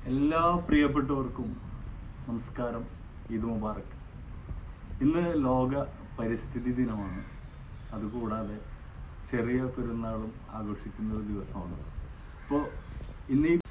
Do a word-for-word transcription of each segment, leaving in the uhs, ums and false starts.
എല്ലാ പ്രിയപ്പെട്ടവർക്കും നമസ്കാരം, ഈദ് മുബാറക്. ഇന്ന് ലോക പരിസ്ഥിതി ദിനമാണ്. അതുകൂടാതെ ചെറിയ പെരുന്നാളും ആഘോഷിക്കുന്ന ഒരു ദിവസമാണ്. അപ്പോൾ ഇന്ന് ഈ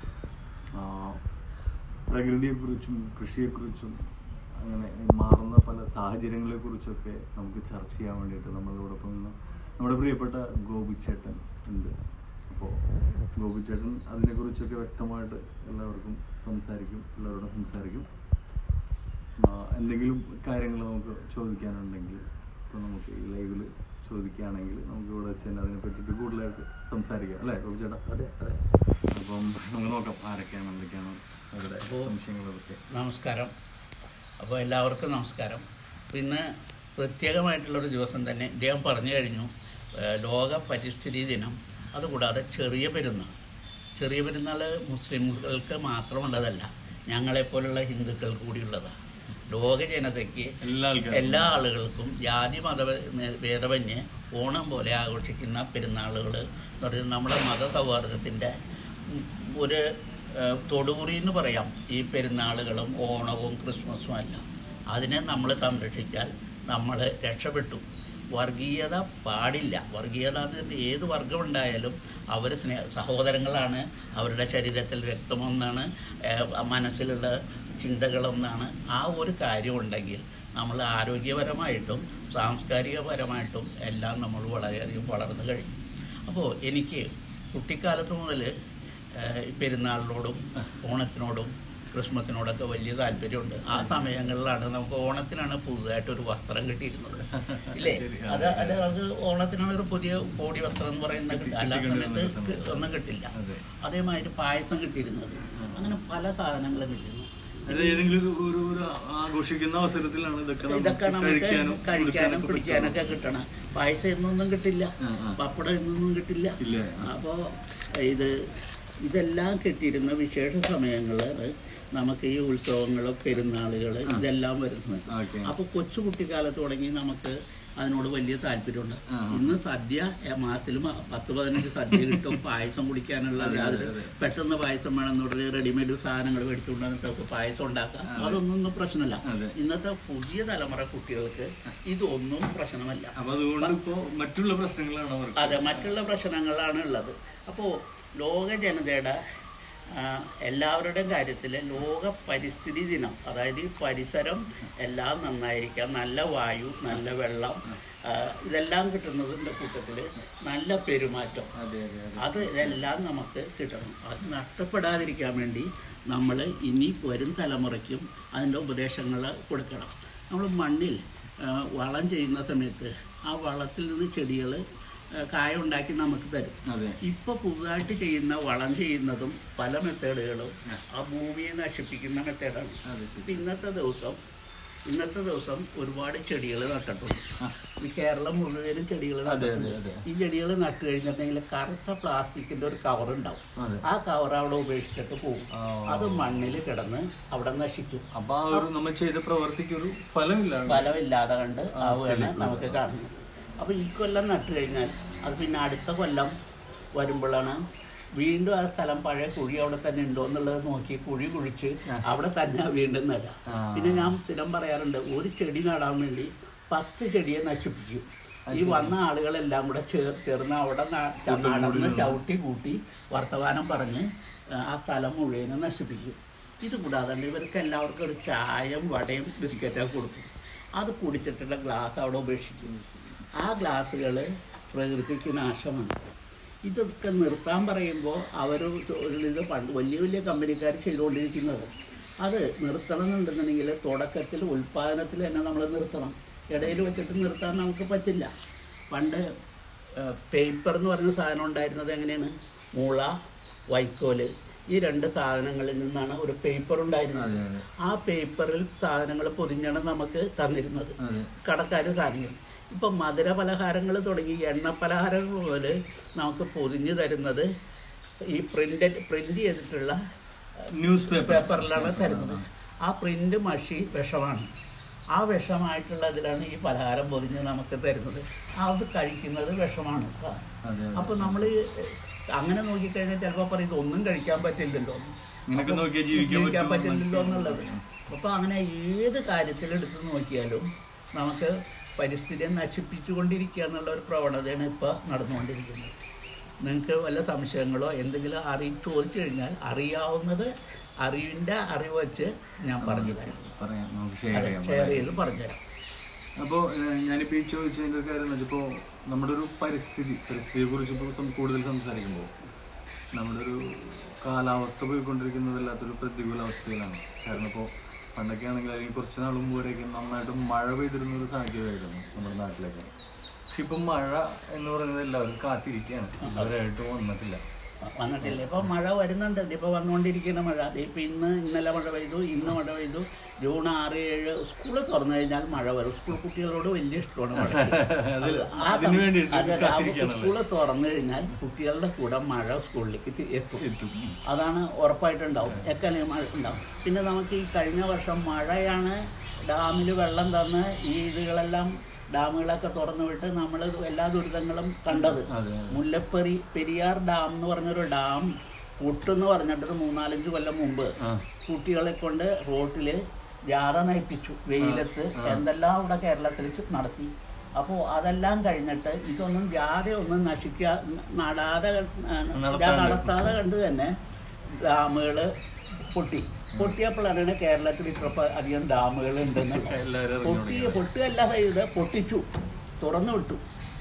പ്രകൃതിയെക്കുറിച്ചും കൃഷിയെക്കുറിച്ചും അങ്ങനെ മാറുന്ന പല സാഹചര്യങ്ങളെക്കുറിച്ചൊക്കെ നമുക്ക് ചർച്ച ചെയ്യാൻ വേണ്ടിയിട്ട് നമ്മളോടൊപ്പം ഇന്ന് നമ്മുടെ പ്രിയപ്പെട്ട ഗോപിച്ചേട്ടൻ ഉണ്ട്. അപ്പോൾ ഗോപിച്ചേട്ടൻ അതിനെക്കുറിച്ചൊക്കെ വ്യക്തമായിട്ട് എല്ലാവർക്കും സംസാരിക്കും എല്ലാവരോടും സംസാരിക്കും. എന്തെങ്കിലും കാര്യങ്ങൾ നമുക്ക് ചോദിക്കാനുണ്ടെങ്കിൽ ഇപ്പോൾ നമുക്ക് ഈ ലൈവിൽ ചോദിക്കുകയാണെങ്കിൽ നമുക്ക് ഇവിടെ വെച്ച് തന്നെ അതിനെ പറ്റിയിട്ട് കൂടുതലായിട്ട് സംസാരിക്കാം, അല്ലേ ഗോപിച്ചേട്ടാ? അതെ അതെ. അപ്പം നമുക്ക് നോക്കാം ആരൊക്കെയാണ് എന്തൊക്കെയാണ് അവരുടെ സംശയങ്ങളൊക്കെ. നമസ്കാരം. അപ്പോൾ എല്ലാവർക്കും നമസ്കാരം. പിന്നെ പ്രത്യേകമായിട്ടുള്ളൊരു ദിവസം തന്നെ ഇദ്ദേഹം പറഞ്ഞു കഴിഞ്ഞു, ലോക പരിസ്ഥിതി ദിനം. അതുകൂടാതെ ചെറിയ പെരുന്നാൾ. ചെറിയ പെരുന്നാൾ മുസ്ലിംകൾക്ക് മാത്രമുള്ളതല്ല, ഞങ്ങളെപ്പോലുള്ള ഹിന്ദുക്കൾക്ക് കൂടിയുള്ളതാണ്. ലോക ജനതയ്ക്ക് എല്ലാ ആളുകൾക്കും ജാതി മത ഭേദമന്യേ ഓണം പോലെ ആഘോഷിക്കുന്ന പെരുന്നാളുകൾ എന്ന് പറയുന്നത് നമ്മുടെ മതസൗഹാർദ്ദത്തിൻ്റെ ഒരു തൊടുകുറി എന്ന് പറയാം. ഈ പെരുന്നാളുകളും ഓണവും ക്രിസ്മസും അല്ല, അതിനെ നമ്മൾ സംരക്ഷിച്ചാൽ നമ്മൾ രക്ഷപ്പെട്ടു. വർഗീയത പാടില്ല. വർഗീയത എന്ന് ഏത് വർഗമുണ്ടായാലും അവർ സ്നേഹ സഹോദരങ്ങളാണ്. അവരുടെ ശരീരത്തിൽ രക്തമൊന്നാണ്, മനസ്സിലുള്ള ചിന്തകളൊന്നാണ്. ആ ഒരു കാര്യമുണ്ടെങ്കിൽ നമ്മൾ ആരോഗ്യപരമായിട്ടും സാംസ്കാരികപരമായിട്ടും എല്ലാം നമ്മൾ വളരെയധികം വളർന്നു കഴിഞ്ഞു. അപ്പോൾ എനിക്ക് കുട്ടിക്കാലത്ത് മുതൽ പെരുന്നാളിനോടും ഓണത്തിനോടും ക്രിസ്മസിനോടൊക്കെ വലിയ താല്പര്യമുണ്ട്. ആ സമയങ്ങളിലാണ് നമുക്ക് ഓണത്തിനാണ് പുതുതായിട്ടൊരു വസ്ത്രം കിട്ടിയിരുന്നത്, ഇല്ലേ? അത് അത് അത് ഓണത്തിനാണ് ഒരു പുതിയ കോടി വസ്ത്രം എന്ന് പറയുന്നത് കിട്ടുക. എല്ലാ സമയത്ത് ഒന്നും കിട്ടില്ല. അതേമാതിരി പായസം കിട്ടിയിരുന്നത്, അങ്ങനെ പല സാധനങ്ങളും കിട്ടിയിരുന്നു. ആഘോഷിക്കുന്ന അവസരത്തിലാണ് ഇതൊക്കെ നമുക്ക് കഴിക്കാനും കുടിക്കാനൊക്കെ കിട്ടണം. പായസം എന്നൊന്നും കിട്ടില്ല, പപ്പടം എന്നൊന്നും കിട്ടില്ല. അപ്പോൾ ഇത് ഇതെല്ലാം കിട്ടിയിരുന്ന വിശേഷ സമയങ്ങളിൽ നമുക്ക് ഈ ഉത്സവങ്ങൾ പെരുന്നാളുകൾ ഇതെല്ലാം വരുന്നത്. അപ്പോൾ കൊച്ചു കുട്ടിക്കാലത്ത് തുടങ്ങി നമുക്ക് അതിനോട് വലിയ താല്പര്യമുണ്ട്. ഇന്ന് സദ്യ മാസത്തിൽ പത്ത് പതിനഞ്ച് സദ്യ കിട്ടും. പായസം കുടിക്കാനുള്ള യാതൊരു പെട്ടെന്ന് പായസം വേണമെന്നുണ്ടെങ്കിൽ റെഡിമെയ്ഡ് സാധനങ്ങൾ മേടിച്ചുകൊണ്ടിട്ട് പായസം ഉണ്ടാക്കാം. അതൊന്നും പ്രശ്നമല്ല. ഇന്നത്തെ പുതിയ തലമുറ കുട്ടികൾക്ക് ഇതൊന്നും പ്രശ്നമല്ല. മറ്റുള്ള പ്രശ്നങ്ങളാണ്. അതെ, മറ്റുള്ള പ്രശ്നങ്ങളാണ് ഉള്ളത്. അപ്പോൾ ലോക ജനതയുടെ എല്ലാവരുടെയും കാര്യത്തിൽ ലോക പരിസ്ഥിതി ദിനം, അതായത് ഈ പരിസരം എല്ലാം നന്നായിരിക്കാം, നല്ല വായു, നല്ല വെള്ളം, ഇതെല്ലാം കിട്ടുന്നതിൻ്റെ കൂട്ടത്തിൽ നല്ല പെരുമാറ്റം, അത് ഇതെല്ലാം നമുക്ക് കിട്ടണം. അത് നഷ്ടപ്പെടാതിരിക്കാൻ വേണ്ടി നമ്മൾ ഇനി വരും തലമുറയ്ക്കും അതിൻ്റെ ഉപദേശങ്ങൾ കൊടുക്കണം. നമ്മൾ മണ്ണിൽ വളം ചെയ്യുന്ന സമയത്ത് ആ വളത്തിൽ നിന്ന് ചെടികൾ കായ ഉണ്ടാക്കി നമുക്ക് തരും. ഇപ്പൊ പുതുതായിട്ട് ചെയ്യുന്ന വളം ചെയ്യുന്നതും പല മെത്തേഡുകളും ആ ഭൂമിയെ നശിപ്പിക്കുന്ന മെത്തേഡാണ്. ഇപ്പം ഇന്നത്തെ ദിവസം ഇന്നത്തെ ദിവസം ഒരുപാട് ചെടികൾ നട്ടിട്ടുണ്ട്. ഈ കേരളം മുഴുവനും ചെടികൾ നട്ടിട്ടുണ്ട്. ഈ ചെടികൾ നട്ടു കഴിഞ്ഞിട്ടുണ്ടെങ്കിൽ കറുത്ത പ്ലാസ്റ്റിക്കിന്റെ ഒരു കവർ ഉണ്ടാവും. ആ കവർ അവിടെ ഉപേക്ഷിച്ചിട്ട് പോകും. അത് മണ്ണിൽ കിടന്ന് അവിടെ നശിക്കും. അപ്പൊ നമ്മൾ ചെയ്ത പ്രവർത്തിക്ക് ഒരു ഫലമില്ല ഫലമില്ലാതെ കണ്ട് ആവുകയാണ് നമുക്ക് കാണുന്നത്. അപ്പോൾ ഈ കൊല്ലം നട്ടു കഴിഞ്ഞാൽ അത് പിന്നെ അടുത്ത കൊല്ലം വരുമ്പോഴാണ് വീണ്ടും ആ സ്ഥലം പഴയ കുഴി അവിടെ തന്നെ ഉണ്ടോ എന്നുള്ളത് നോക്കി കുഴി കുഴിച്ച് അവിടെ തന്നെ വീണ്ടും നടാം. പിന്നെ ഞാൻ സ്ഥിരം പറയാറുണ്ട്, ഒരു ചെടി നടാൻ വേണ്ടി പത്ത് ചെടിയെ നശിപ്പിക്കും. ഈ വന്ന ആളുകളെല്ലാം കൂടെ ചേർ ചേർന്ന് അവിടെ നടന്ന് ചവിട്ടി കൂട്ടി വർത്തമാനം പറഞ്ഞ് ആ സ്ഥലം മുഴുവനും നശിപ്പിക്കും. ഇത് കൂടാതെ ഇവർക്ക് എല്ലാവർക്കും ഒരു ചായയും വടയും ബിസ്ക്കറ്റൊക്കെ കൊടുക്കും. അത് കുടിച്ചിട്ടുള്ള ഗ്ലാസ് അവിടെ ഉപേക്ഷിക്കും. ആ ഗ്ലാസ്സുകൾ പ്രകൃതിക്ക് നാശമാണ്. ഇതൊക്കെ നിർത്താൻ പറയുമ്പോൾ അവർ ഇത് പണ്ട് വലിയ വലിയ കമ്പനിക്കാർ ചെയ്തുകൊണ്ടിരിക്കുന്നത്. അത് നിർത്തണം എന്നുണ്ടെന്നുണ്ടെങ്കിൽ തുടക്കത്തിൽ ഉൽപ്പാദനത്തിൽ തന്നെ നമ്മൾ നിർത്തണം. ഇടയിൽ വെച്ചിട്ട് നിർത്താൻ നമുക്ക് പറ്റില്ല. പണ്ട് പേപ്പർ എന്ന് പറയുന്ന സാധനം ഉണ്ടായിരുന്നത് എങ്ങനെയാണ്? മുള, വൈക്കോല്, ഈ രണ്ട് സാധനങ്ങളിൽ നിന്നാണ് ഒരു പേപ്പർ ഉണ്ടായിരുന്നത്. ആ പേപ്പറിൽ സാധനങ്ങൾ പൊതിഞ്ഞാണ് നമുക്ക് തന്നിരുന്നത് കടക്കാർ സാധനങ്ങൾ. ഇപ്പം മധുര പലഹാരങ്ങൾ തുടങ്ങി എണ്ണ പലഹാരങ്ങൾ പോലെ നമുക്ക് പൊതിഞ്ഞു തരുന്നത് ഈ പ്രിൻ്റ് പ്രിൻ്റ് ചെയ്തിട്ടുള്ള ന്യൂസ് പേപ്പറിലാണ് തരുന്നത്. ആ പ്രിൻ്റ് മഷി വിഷമാണ്. ആ വിഷമായിട്ടുള്ള ഇതിലാണ് ഈ പലഹാരം പൊതിഞ്ഞ് നമുക്ക് തരുന്നത്. അത് കഴിക്കുന്നത് വിഷമാണ്. അപ്പോൾ നമ്മൾ അങ്ങനെ നോക്കിക്കഴിഞ്ഞാൽ ചിലപ്പോൾ പറയും ഇതൊന്നും കഴിക്കാൻ പറ്റില്ലല്ലോ. ഇങ്ങനെയൊക്കെ നോക്കിയാൽ ജീവിക്കാൻ ജീവിക്കാൻ പറ്റില്ലല്ലോ എന്നുള്ളത്. അപ്പോൾ അങ്ങനെ ഏത് കാര്യത്തിലെടുത്ത് നോക്കിയാലും നമുക്ക് പരിസ്ഥിതിയെ നശിപ്പിച്ചുകൊണ്ടിരിക്കുക എന്നുള്ള ഒരു പ്രവണതയാണ് ഇപ്പോൾ നടന്നുകൊണ്ടിരിക്കുന്നത്. നിങ്ങൾക്ക് വല്ല സംശയങ്ങളോ എന്തെങ്കിലും അറി ചോദിച്ചു കഴിഞ്ഞാൽ അറിയാവുന്നത് അറിവിൻ്റെ അറിവ് വെച്ച് ഞാൻ പറഞ്ഞു തരാം, ഷെയർ ചെയ്ത് പറഞ്ഞുതരാം. അപ്പോൾ ഞാനിപ്പോൾ ഈ ചോദിച്ചതിൻ്റെ ഒരു കാര്യം എന്ന് വെച്ചാൽ, ഇപ്പോൾ നമ്മുടെ ഒരു പരിസ്ഥിതി പരിസ്ഥിതിയെ കുറിച്ച് ഇപ്പോൾ കൂടുതൽ സംസാരിക്കുമ്പോൾ നമ്മുടെ ഒരു കാലാവസ്ഥ പോയിക്കൊണ്ടിരിക്കുന്നത് വല്ലാത്തൊരു പ്രതികൂല അവസ്ഥയിലാണ്. കാരണം ഇപ്പോൾ പണ്ടൊക്കെ ആണെങ്കിൽ അല്ലെങ്കിൽ കുറച്ച് നാൾ മുമ്പ് വരെയൊക്കെ നന്നായിട്ട് മഴ പെയ്തിരുന്ന ഒരു സാഹചര്യമായിരുന്നു നമ്മുടെ നാട്ടിലൊക്കെ. പക്ഷെ ഇപ്പം മഴ എന്ന് പറയുന്നത് എല്ലാവരും കാത്തിരിക്കുകയാണ്, അവരായിട്ട് വന്നിട്ടില്ല വന്നിട്ടില്ല ഇപ്പോൾ മഴ വരുന്നുണ്ട്. ഇപ്പോൾ വന്നുകൊണ്ടിരിക്കുന്ന മഴ ഇപ്പോൾ ഇന്ന് ഇന്നലെ മഴ പെയ്തു, ഇന്ന് മഴ പെയ്തു. ജൂൺ ആറ് ഏഴ് സ്കൂൾ തുറന്നു കഴിഞ്ഞാൽ മഴ വരും. സ്കൂൾ കുട്ടികളോട് വലിയ ഇഷ്ടമാണ് മഴ. സ്കൂൾ തുറന്നു കഴിഞ്ഞാൽ കുട്ടികളുടെ കൂടെ മഴ സ്കൂളിലേക്ക് എത്തും. അതാണ് ഉറപ്പായിട്ടുണ്ടാവും. എക്കാലം മഴ ഉണ്ടാവും. പിന്നെ നമുക്ക് ഈ കഴിഞ്ഞ വർഷം മഴയാണ് ഡാമിൽ വെള്ളം തന്ന് ഈ ഇതുകളെല്ലാം ഡാമുകളൊക്കെ തുറന്നു വിട്ട് നമ്മൾ എല്ലാ ദുരിതങ്ങളും കണ്ടത്. മുല്ലപ്പെരി പെരിയാർ ഡാം എന്ന് പറഞ്ഞൊരു ഡാം പൊട്ടെന്ന് പറഞ്ഞിട്ട് മൂന്നാലഞ്ച് കൊല്ലം മുമ്പ് കുട്ടികളെ കൊണ്ട് റോട്ടിൽ ജാഥ നയിപ്പിച്ചു, വെയിലത്ത് എന്തെല്ലാം ഇവിടെ കേരളത്തിൽ നടത്തി. അപ്പോൾ അതെല്ലാം കഴിഞ്ഞിട്ട് ഇതൊന്നും ജാഥയൊന്നും നശിക്കാ നടാതെ നടത്താതെ കണ്ട് തന്നെ ഡാമുകൾ പൊട്ടി. പൊട്ടിയപ്പോഴാണ് കേരളത്തിൽ ഇത്ര അധികം ഡാമുകൾ ഉണ്ടെന്നുള്ളത്. പൊട്ടി പൊട്ടുകയല്ല ഇത് പൊട്ടിച്ചു, തുറന്നു വിട്ടു.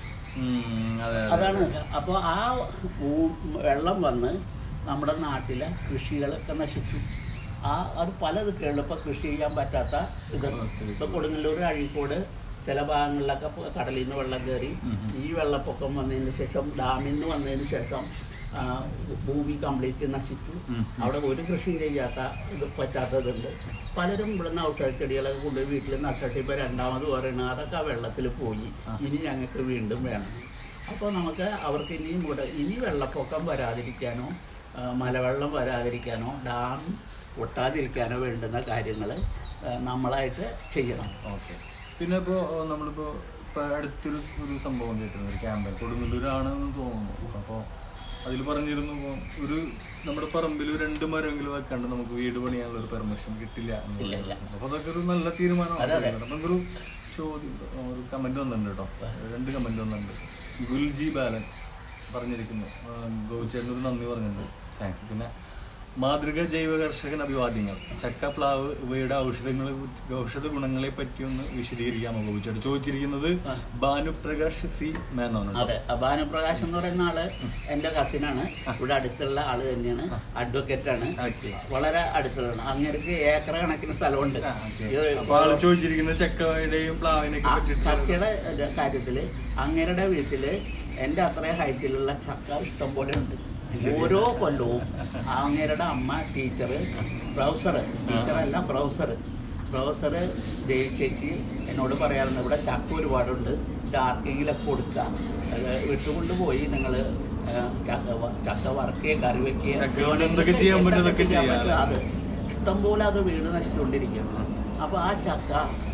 അതാണ്. അപ്പോൾ ആ വെള്ളം വന്ന് നമ്മുടെ നാട്ടിലെ കൃഷികളൊക്കെ നശിച്ചു. ആ അത് പലത് എളുപ്പം കൃഷി ചെയ്യാൻ പറ്റാത്ത ഇത്. ഇപ്പോൾ കൊടുങ്ങല്ലൂർ അഴീക്കോട് ചില ഭാഗങ്ങളിലൊക്കെ കടലിൽ നിന്ന് വെള്ളം കയറി. ഈ വെള്ളപ്പൊക്കം വന്നതിന് ശേഷം ഡാമിൽ നിന്ന് വന്നതിന് ശേഷം ഭൂമി കംപ്ലീറ്റ് നശിച്ചു. അവിടെ ഒരു കൃഷിയും ചെയ്യാത്ത ഇത് പറ്റാത്തതുണ്ട്. പലരും ഇവിടുന്ന് ഔഷധച്ചെടികളൊക്കെ കൊണ്ടുപോയി വീട്ടിൽ നട്ടിട്ട് ഇപ്പോൾ രണ്ടാമത് പറയുന്നത് അതൊക്കെ ആ വെള്ളത്തിൽ പോയി, ഇനി ഞങ്ങൾക്ക് വീണ്ടും വേണം. അപ്പോൾ നമുക്ക് അവർക്ക് ഇനിയും ഇവിടെ ഇനി വെള്ളപ്പൊക്കം വരാതിരിക്കാനോ മലവെള്ളം വരാതിരിക്കാനോ ഡാം പൊട്ടാതിരിക്കാനോ വേണ്ടുന്ന കാര്യങ്ങൾ നമ്മളായിട്ട് ചെയ്യണം. ഓക്കെ. പിന്നെ ഇപ്പോൾ നമ്മളിപ്പോൾ ഇപ്പോൾ അടുത്തൊരു ഒരു സംഭവം കേട്ടിരുന്നു, ഒരു ക്യാമ്പയിൻ കൊടുങ്ങല്ലൂരാണെന്ന് തോന്നുന്നു. അപ്പോൾ അതിൽ പറഞ്ഞിരുന്നു ഒരു നമ്മുടെ പറമ്പിൽ രണ്ട് മരമെങ്കിലും വെക്കാണ്ട് നമുക്ക് വീട് പണിയാനുള്ള ഒരു പെർമിഷൻ കിട്ടില്ല. അപ്പോൾ അതൊക്കെ ഒരു നല്ല തീരുമാനമാണ്. അപ്പം ഒരു ചോദ്യം ഒരു കമൻറ്റ് വന്നിട്ടുണ്ട് കേട്ടോ, രണ്ട് കമൻറ്റ് വന്നിട്ടുണ്ട്. ഗുൽജി ബാലൻ പറഞ്ഞിരിക്കുന്നു, ഗോവിച്ചേട്ടനൊരു നന്ദി പറഞ്ഞിട്ടുണ്ട്, താങ്ക്സ്. പിന്നെ മാതൃക ജൈവ കർഷകൻ അഭിവാദ്യങ്ങൾ. ചക്ക പ്ലാവ് ഇവയുടെ ഔഷധങ്ങളെ ഔഷധ ഗുണങ്ങളെ പറ്റി ഒന്ന് വിശദീകരിക്കാമോ ഗോവിച്ചേട്ടൻ? ചോദിച്ചിരിക്കുന്നത് ഭാനുപ്രകാശ് സി മേനോനാണ്. അതെ, ഭാനുപ്രകാശ് എന്ന് പറയുന്ന ആള് എൻ്റെ കസിനാണ്. ഇവിടെ അടുത്തുള്ള ആള് തന്നെയാണ്, അഡ്വക്കേറ്റാണ്, വളരെ അടുത്തുള്ളതാണ്. അങ്ങനെയൊക്കെ ഏക്കർ കണക്കിന് സ്ഥലമുണ്ട്. ചോദിച്ചിരിക്കുന്നത് ചക്കയുടെയും പ്ലാവിനെയൊക്കെ പറ്റി. ചക്കയുടെ കാര്യത്തില് അങ്ങരുടെ വീട്ടില് എൻ്റെ അത്രയും ഹൈറ്റിലുള്ള ചക്ക ഇഷ്ടം പോലെ ഉണ്ട്. ഓരോ കൊല്ലവും അങ്ങേരുടെ അമ്മ ടീച്ചർ പ്രൊഫസർ ടീച്ചറല്ല പ്രൊഫസർ പ്രൊഫസർ ജയിച്ചേക്ക് എന്നോട് പറയാറുണ്ട്, ഇവിടെ ചക്ക ഒരുപാടുണ്ട്, ഇത് ആർക്കെങ്കിലൊക്കെ കൊടുക്കുക, അത് വിട്ടുകൊണ്ട് പോയി നിങ്ങൾ ചക്ക ചക്ക വറുക്കുകയും കറി വയ്ക്കുകയും അത് ഇഷ്ടംപോലെ അത് വീട് നശിച്ചുകൊണ്ടിരിക്കുകയാണ്. അപ്പോൾ ആ ചക്ക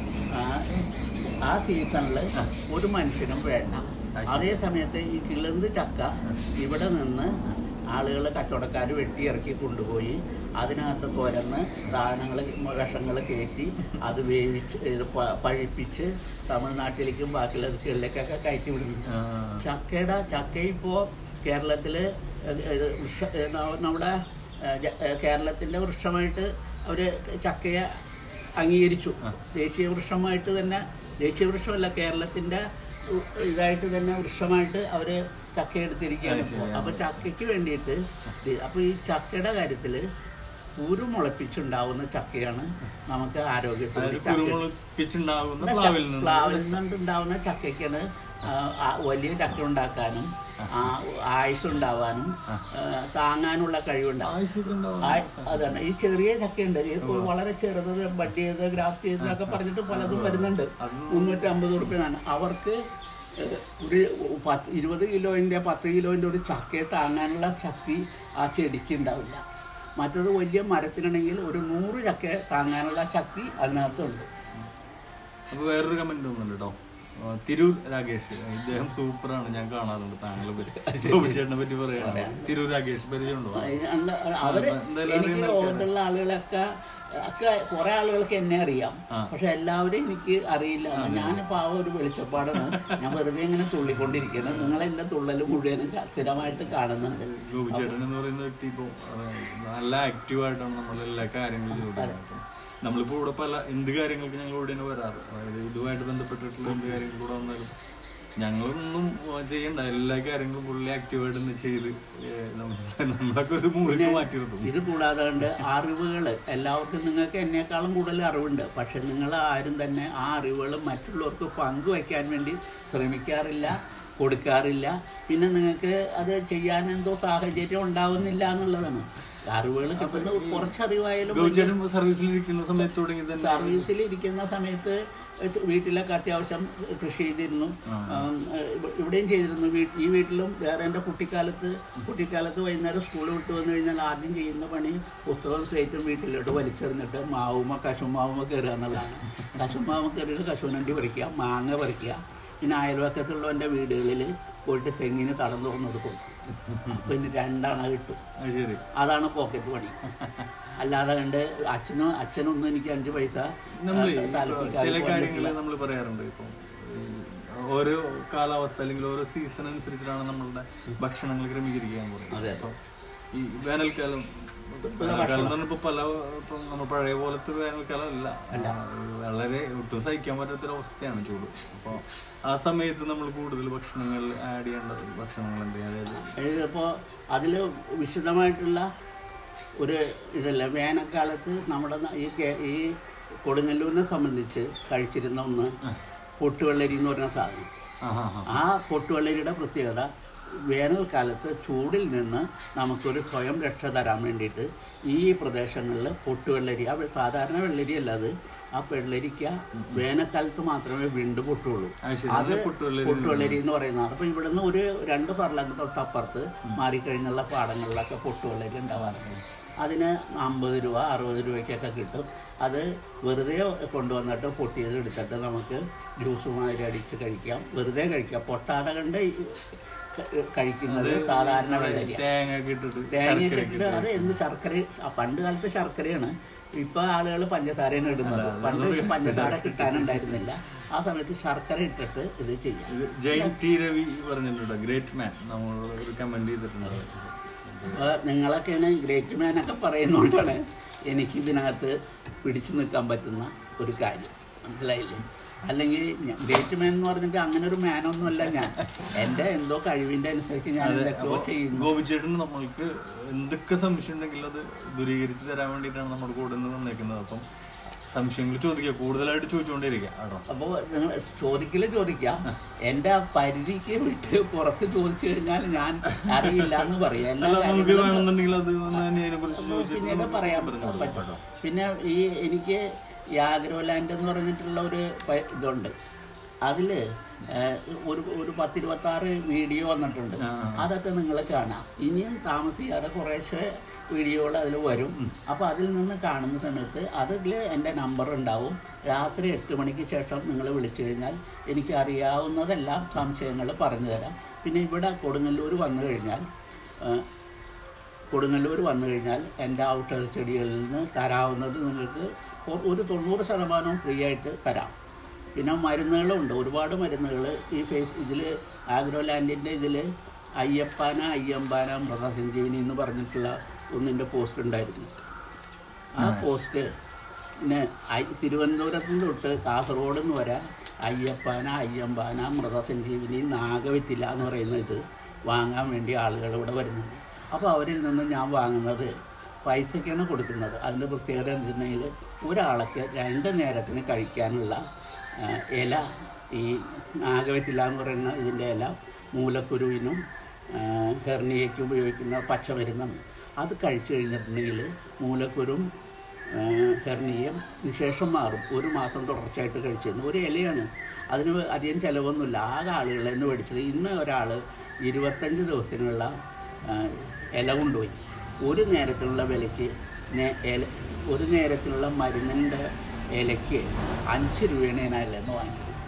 ആ സീസണിൽ ഒരു മനുഷ്യനും വേണ്ട. അതേ സമയത്ത് ഈ കിളുന്ത് ചക്ക ഇവിടെ നിന്ന് ആളുകൾ കച്ചവടക്കാർ വെട്ടി ഇറക്കി കൊണ്ടുപോയി അതിനകത്ത് തുരന്ന് സാധനങ്ങൾ വിഷങ്ങൾ കയറ്റി അത് വേവിച്ച് ഇത് പഴിപ്പിച്ച് തമിഴ്നാട്ടിലേക്കും ബാക്കിയുള്ള കിളിലേക്കൊക്കെ കയറ്റി വിടുന്നു. ചക്കയുടെ ചക്ക ഇപ്പോൾ കേരളത്തിൽ വൃക്ഷ നമ്മുടെ കേരളത്തിൻ്റെ വൃക്ഷമായിട്ട് അവർ ചക്കയെ അംഗീകരിച്ചു. ദേശീയ വൃക്ഷമായിട്ട് തന്നെ, ദേശീയ വൃക്ഷമല്ല കേരളത്തിൻ്റെ ഇതായിട്ട് തന്നെ വൃക്ഷമായിട്ട് അവർ ചക്ക എടുത്തിരിക്കുകയാണ്. അപ്പോൾ ചക്കയ്ക്ക് വേണ്ടിയിട്ട് അപ്പോൾ ഈ ചക്കയുടെ കാര്യത്തിൽ കുരു മുളപ്പിച്ചുണ്ടാവുന്ന ചക്കയാണ് നമുക്ക് ആരോഗ്യത്തിന്. പ്ലാവിൽ നിന്നുണ്ടാവുന്ന ചക്കയ്ക്കാണ് വലിയ ചക്ക ഉണ്ടാക്കാനും ആയുസ് ഉണ്ടാവാനും താങ്ങാനുള്ള കഴിവുണ്ടാവും. അതാണ് ഈ ചെറിയ ചക്കയുണ്ട്, വളരെ ചെറുത് ബഡ് ചെയ്ത് ഗ്രാഫ്റ്റ് ചെയ്തതൊക്കെ പറഞ്ഞിട്ട് പലതും വരുന്നുണ്ട്. മുന്നൂറ്റി അമ്പത് റുപ്യാണ് അവർക്ക്. ഒരു പത്ത് ഇരുപത് കിലോൻ്റെ പത്ത് കിലോൻ്റെ ഒരു ചക്കയെ താങ്ങാനുള്ള ശക്തി ആ ചെടിക്ക് ഉണ്ടാവില്ല. മറ്റത് വലിയ മരത്തിനാണെങ്കിൽ ഒരു നൂറ് ചക്ക താങ്ങാനുള്ള ശക്തി അതിനകത്തുണ്ട്. അപ്പോൾ വേറൊരു കമൻറ്റ് ഒന്നുണ്ട് കേട്ടോ, തിരൂർ രാകേഷ്, ഇദ്ദേഹം സൂപ്പറാണ്, ഞാൻ കാണാറുണ്ട്. താങ്കളെ പറ്റി ഗോപിച്ചേട്ടനെ പറ്റി പറയാം. തിരൂർ രാകേഷ് പരിചയമുണ്ടോ? അവര് എനിക്ക് ലോകത്തുള്ള ആളുകളൊക്കെ ഒക്കെ കുറെ ആളുകൾക്ക് എന്നെ അറിയാം, പക്ഷെ എല്ലാവരും എനിക്ക് അറിയില്ല. ഞാനിപ്പോ ആ ഒരു വെളിച്ചപ്പാടാണ്, ഞാൻ വെറുതെ ഇങ്ങനെ തുള്ളിക്കൊണ്ടിരിക്കുന്നത്. നിങ്ങൾ എന്റെ തുള്ളലും മുഴുവനും സ്ഥിരമായിട്ട് കാണുന്നുണ്ട്. ഗോപിച്ചേട്ടൻ എന്ന് പറയുന്ന വ്യക്തി ഇപ്പൊ നല്ല ആക്റ്റീവ് ആയിട്ടാണ് നമ്മളെല്ലാ കാര്യങ്ങളും ചെയ്തുകൊണ്ടിരിക്കുന്നത്. നമ്മളിപ്പോൾ ഇവിടെ പല എന്ത് കാര്യങ്ങൾക്ക് ഞങ്ങൾ ഇവിടെ തന്നെ വരാറ്, അതായത് ഇതുമായിട്ട് ബന്ധപ്പെട്ടിട്ടുള്ള എന്ത് കാര്യങ്ങൾ കൂടെ വന്നാലും ഞങ്ങളൊന്നും ചെയ്യണ്ട, എല്ലാ കാര്യങ്ങളും പുള്ളി ആക്റ്റീവായിട്ട് ചെയ്ത് നമ്മളൊക്കെ ഒരു മൂല്യം മാറ്റിയെടുത്തു. ഇത് കൂടാതെ അറിവുകൾ എല്ലാവർക്കും, നിങ്ങൾക്ക് എന്നെക്കാളും കൂടുതൽ അറിവുണ്ട്, പക്ഷെ നിങ്ങൾ ആരും തന്നെ ആ അറിവുകൾ മറ്റുള്ളവർക്ക് പങ്കുവയ്ക്കാൻ വേണ്ടി ശ്രമിക്കാറില്ല, കൊടുക്കാറില്ല. പിന്നെ നിങ്ങൾക്ക് അത് ചെയ്യാൻ എന്തോ സാഹചര്യം ഉണ്ടാവുന്നില്ല എന്നുള്ളതാണ്. അറിവുകൾ കിട്ടുന്ന കുറച്ചറിവായാലും സർവീസിലിരിക്കുന്ന സമയത്ത് സർവീസിലിരിക്കുന്ന സമയത്ത് വീട്ടിലൊക്കെ അത്യാവശ്യം കൃഷി ചെയ്തിരുന്നു, ഇവിടെയും ചെയ്തിരുന്നു. ഈ വീട്ടിലും വേറെ എൻ്റെ കുട്ടിക്കാലത്ത് കുട്ടിക്കാലത്ത് വൈകുന്നേരം സ്കൂൾ വിട്ട് വന്നു കഴിഞ്ഞാൽ ആദ്യം ചെയ്യുന്ന പണി പുസ്തകവും സ്ലേറ്റും വീട്ടിലോട്ട് വലിച്ചെറിഞ്ഞിട്ട് മാവുമ കശുമാവുമ കയറുക എന്നുള്ളതാണ്. കശുമാവുമ കയറിയിട്ട് കശുവണ്ടി പറിക്കുക, മാങ്ങ പറിക്കുക. പിന്നെ അയൽവക്കത്തുള്ളവൻ്റെ വീടുകളിൽ പോയിട്ട് തെങ്ങിന് തടം തുറന്നു കൊടുക്കും. അപ്പം ഇനി രണ്ടെണ്ണ കിട്ടും. അതാണ് പോക്കറ്റ് പണി. അല്ലാതെ കണ്ട് അച്ഛനോ അച്ഛനൊന്നും എനിക്ക് അഞ്ച് പൈസ ചില കാര്യങ്ങൾ നമ്മൾ പറയാറുണ്ട്. ഇപ്പം ഓരോ കാലാവസ്ഥ അല്ലെങ്കിൽ ഓരോ സീസൺ അനുസരിച്ചിട്ടാണ് നമ്മളുടെ ഭക്ഷണങ്ങൾ ക്രമീകരിക്കാൻ പോകുന്നത്. അപ്പം ഈ വേനൽക്കാലം വേനൽക്കാലം ഇപ്പൊ പല ഇപ്പം നമ്മൾ പഴയ പോലത്തെ വേനൽക്കാലം അല്ല, വളരെ ഒട്ടും സഹിക്കാൻ പറ്റാത്തൊരവസ്ഥയാണ് ചൂട്. അപ്പോൾ ആ സമയത്ത് നമ്മൾ കൂടുതൽ ഭക്ഷണങ്ങൾ ആഡ് ചെയ്യേണ്ട ഭക്ഷണങ്ങൾ എന്തെങ്കിലും, അതായത് ഇപ്പോൾ അതിൽ വിശദമായിട്ടുള്ള ഒരു ഇതല്ല. വേനൽക്കാലത്ത് നമ്മുടെ ഈ ഈ കൊടുങ്ങല്ലൂരിനെ സംബന്ധിച്ച് കഴിച്ചിരുന്ന ഒന്ന് പൊട്ടുവെള്ളരി എന്ന് പറഞ്ഞ സാധനം. ആ പൊട്ടുവെള്ളരിയുടെ പ്രത്യേകത വേനൽക്കാലത്ത് ചൂടിൽ നിന്ന് നമുക്കൊരു സ്വയം രക്ഷ തരാൻ വേണ്ടിയിട്ട് ഈ പ്രദേശങ്ങളിൽ പൊട്ടുവെള്ളരി, ആ സാധാരണ വെള്ളരി അല്ലാതെ ആ വെള്ളരിക്ക വേനൽക്കാലത്ത് മാത്രമേ വിണ്ട് പൊട്ടുള്ളൂ. അത് പൊട്ടുവെള്ളരി എന്ന് പറയുന്നത്. അപ്പോൾ ഇവിടുന്ന് ഒരു രണ്ട് ഫർലാങ് തൊട്ടപ്പുറത്ത് മാറിക്കഴിഞ്ഞുള്ള പാടങ്ങളിലൊക്കെ പൊട്ടുവെള്ളരി ഉണ്ടാവാറുണ്ട്. അതിന് അമ്പത് രൂപ അറുപത് രൂപയ്ക്കൊക്കെ കിട്ടും. അത് വെറുതെ കൊണ്ടുവന്നിട്ട് പൊട്ടിയത് എടുത്തിട്ട് നമുക്ക് ജ്യൂസ് മാതിരി അടിച്ച് കഴിക്കാം, വെറുതെ കഴിക്കാം. പൊട്ടാതെ കണ്ട് കഴിക്കുന്നത് സാധാരണ വെള്ളരി. തേങ്ങ ഇട്ടിട്ട് അത് എന്ത് ശർക്കര, പണ്ട് കാലത്ത് ശർക്കരയാണ്, ഇപ്പൊ ആളുകൾ പഞ്ചസാരയാണ് ഇടുന്നത്. പണ്ട് പഞ്ചസാര കിട്ടാനുണ്ടായിരുന്നില്ല, ആ സമയത്ത് ശർക്കര ഇട്ടിട്ട് ഇത് ചെയ്യാം. നിങ്ങളൊക്കെയാണ് ഗ്രേറ്റ് മാനൊക്കെ പറയുന്നതുകൊണ്ടാണ് എനിക്ക് ഇതിനകത്ത് പിടിച്ചു നിൽക്കാൻ പറ്റുന്ന ഒരു കാര്യം, മനസ്സിലായില്ലേ? അല്ലെങ്കിൽ ഗ്രേറ്റ് മാൻ എന്ന് പറഞ്ഞിട്ട് അങ്ങനെ ഒരു മാനൊന്നുമല്ല ഞാൻ. എൻ്റെ എന്തോ കഴിവിൻ്റെ അനുസരിച്ച് ഞാൻ എന്തൊക്കെയോ ചെയ്യുന്നു. ഗോപിച്ചേട്ടന് നമ്മൾക്ക് എന്തൊക്കെ സംശയം ഉണ്ടെങ്കിൽ അത് ദൂരീകരിച്ച് തരാൻ വേണ്ടിയിട്ടാണ് നമ്മൾ കൂടെ നിന്ന് വന്നേക്കുന്നത്. അപ്പം സംശയങ്ങൾ ചോദിക്കുക, കൂടുതലായിട്ട് ചോദിച്ചുകൊണ്ടേയിരിക്കുക. അപ്പോൾ നിങ്ങൾ ചോദിക്കല് ചോദിക്കാം, എൻ്റെ ആ പരിധിക്ക് വിട്ട് പുറത്ത് ചോദിച്ചു കഴിഞ്ഞാൽ ഞാൻ അറിയില്ല എന്ന് പറയാം. പിന്നീട് പറയാൻ പറ്റും. പിന്നെ ഈ എനിക്ക് ഈ ആഗ്രോലാൻഡ് എന്ന് പറഞ്ഞിട്ടുള്ള ഒരു ഇതുണ്ട്, അതിൽ ഒരു ഒരു പത്തിരുപത്താറ് വീഡിയോ വന്നിട്ടുണ്ട്. അതൊക്കെ നിങ്ങൾ കാണാം. ഇനിയും താമസിക്കാതെ കുറേശ്ശെ വീഡിയോകൾ അതിൽ വരും. അപ്പോൾ അതിൽ നിന്ന് കാണുന്ന സമയത്ത് അതിൽ എൻ്റെ നമ്പർ ഉണ്ടാവും. രാത്രി എട്ട് മണിക്ക് ശേഷം നിങ്ങൾ വിളിച്ചു കഴിഞ്ഞാൽ എനിക്ക് അറിയാവുന്നതെല്ലാം സംശയങ്ങൾ പറഞ്ഞു തരാം. പിന്നെ ഇവിടെ കൊടുങ്ങല്ലൂർ വന്നു കഴിഞ്ഞാൽ കൊടുങ്ങല്ലൂർ വന്നു കഴിഞ്ഞാൽ എൻ്റെ ഔഷധ ചെടികളിൽ നിന്ന് തരാവുന്നത് നിങ്ങൾക്ക് ഒരു തൊണ്ണൂറ് ശതമാനവും ഫ്രീ ആയിട്ട് തരാം. പിന്നെ മരുന്നുകളുണ്ട്, ഒരുപാട് മരുന്നുകൾ ഈ ഫേസ് ഇതിൽ ആഗ്രോലാൻഡിൻ്റെ ഇതിൽ അയ്യപ്പാന അയ്യമ്പാന മൃതസഞ്ജീവിനി എന്ന് പറഞ്ഞിട്ടുള്ള ഒന്നിൻ്റെ പോസ്റ്റ് ഉണ്ടായിരുന്നു. ആ പോസ്റ്റ് പിന്നെ തിരുവനന്തപുരത്ത് നിന്ന് തൊട്ട് കാസർഗോഡ് നിന്ന് വരെ അയ്യപ്പാന അയ്യമ്പാന മൃതസഞ്ജീവിനി നാഗവെറ്റില എന്ന് പറയുന്ന ഇത് വാങ്ങാൻ വേണ്ടി ആളുകൾ ഇവിടെ വരുന്നുണ്ട്. അപ്പോൾ അവരിൽ നിന്ന് ഞാൻ വാങ്ങുന്നത് പൈസയ്ക്കാണ് കൊടുക്കുന്നത്. അതിൻ്റെ പ്രത്യേകത എന്തെന്നുണ്ടെങ്കിൽ ഒരാൾക്ക് രണ്ട് നേരത്തിന് കഴിക്കാനുള്ള ഇല, ഈ നാഗവെറ്റില എന്ന് പറയുന്ന ഇതിൻ്റെ ഇല മൂലക്കുരുവിനും ഹെർണിയയ്ക്കും ഉപയോഗിക്കുന്ന പച്ചമരുന്നാണ്. അത് കഴിച്ചു കഴിഞ്ഞിട്ടുണ്ടെങ്കിൽ മൂലക്കുരും ഹെർണിയം വിശേഷം മാറും. ഒരു മാസം തുടർച്ചയായിട്ട് കഴിച്ചിരുന്നു. ഒരു ഇലയാണ്, അതിന് അധികം ചിലവൊന്നുമില്ല. ആകെ ആളുകൾ എന്നെ മേടിച്ചത്. ഇന്ന് ഒരാൾ ഇരുപത്തഞ്ച് ദിവസത്തിനുള്ള ഇല കൊണ്ടുപോയി. ഒരു നേരത്തിനുള്ള വിലയ്ക്ക് ഇല ഒരു നേരത്തിനുള്ള മരുന്നിൻ്റെ ഇലയ്ക്ക് അഞ്ച് രൂപയാണ് ഞാൻ അതിലെന്ന് വാങ്ങിച്ചത്.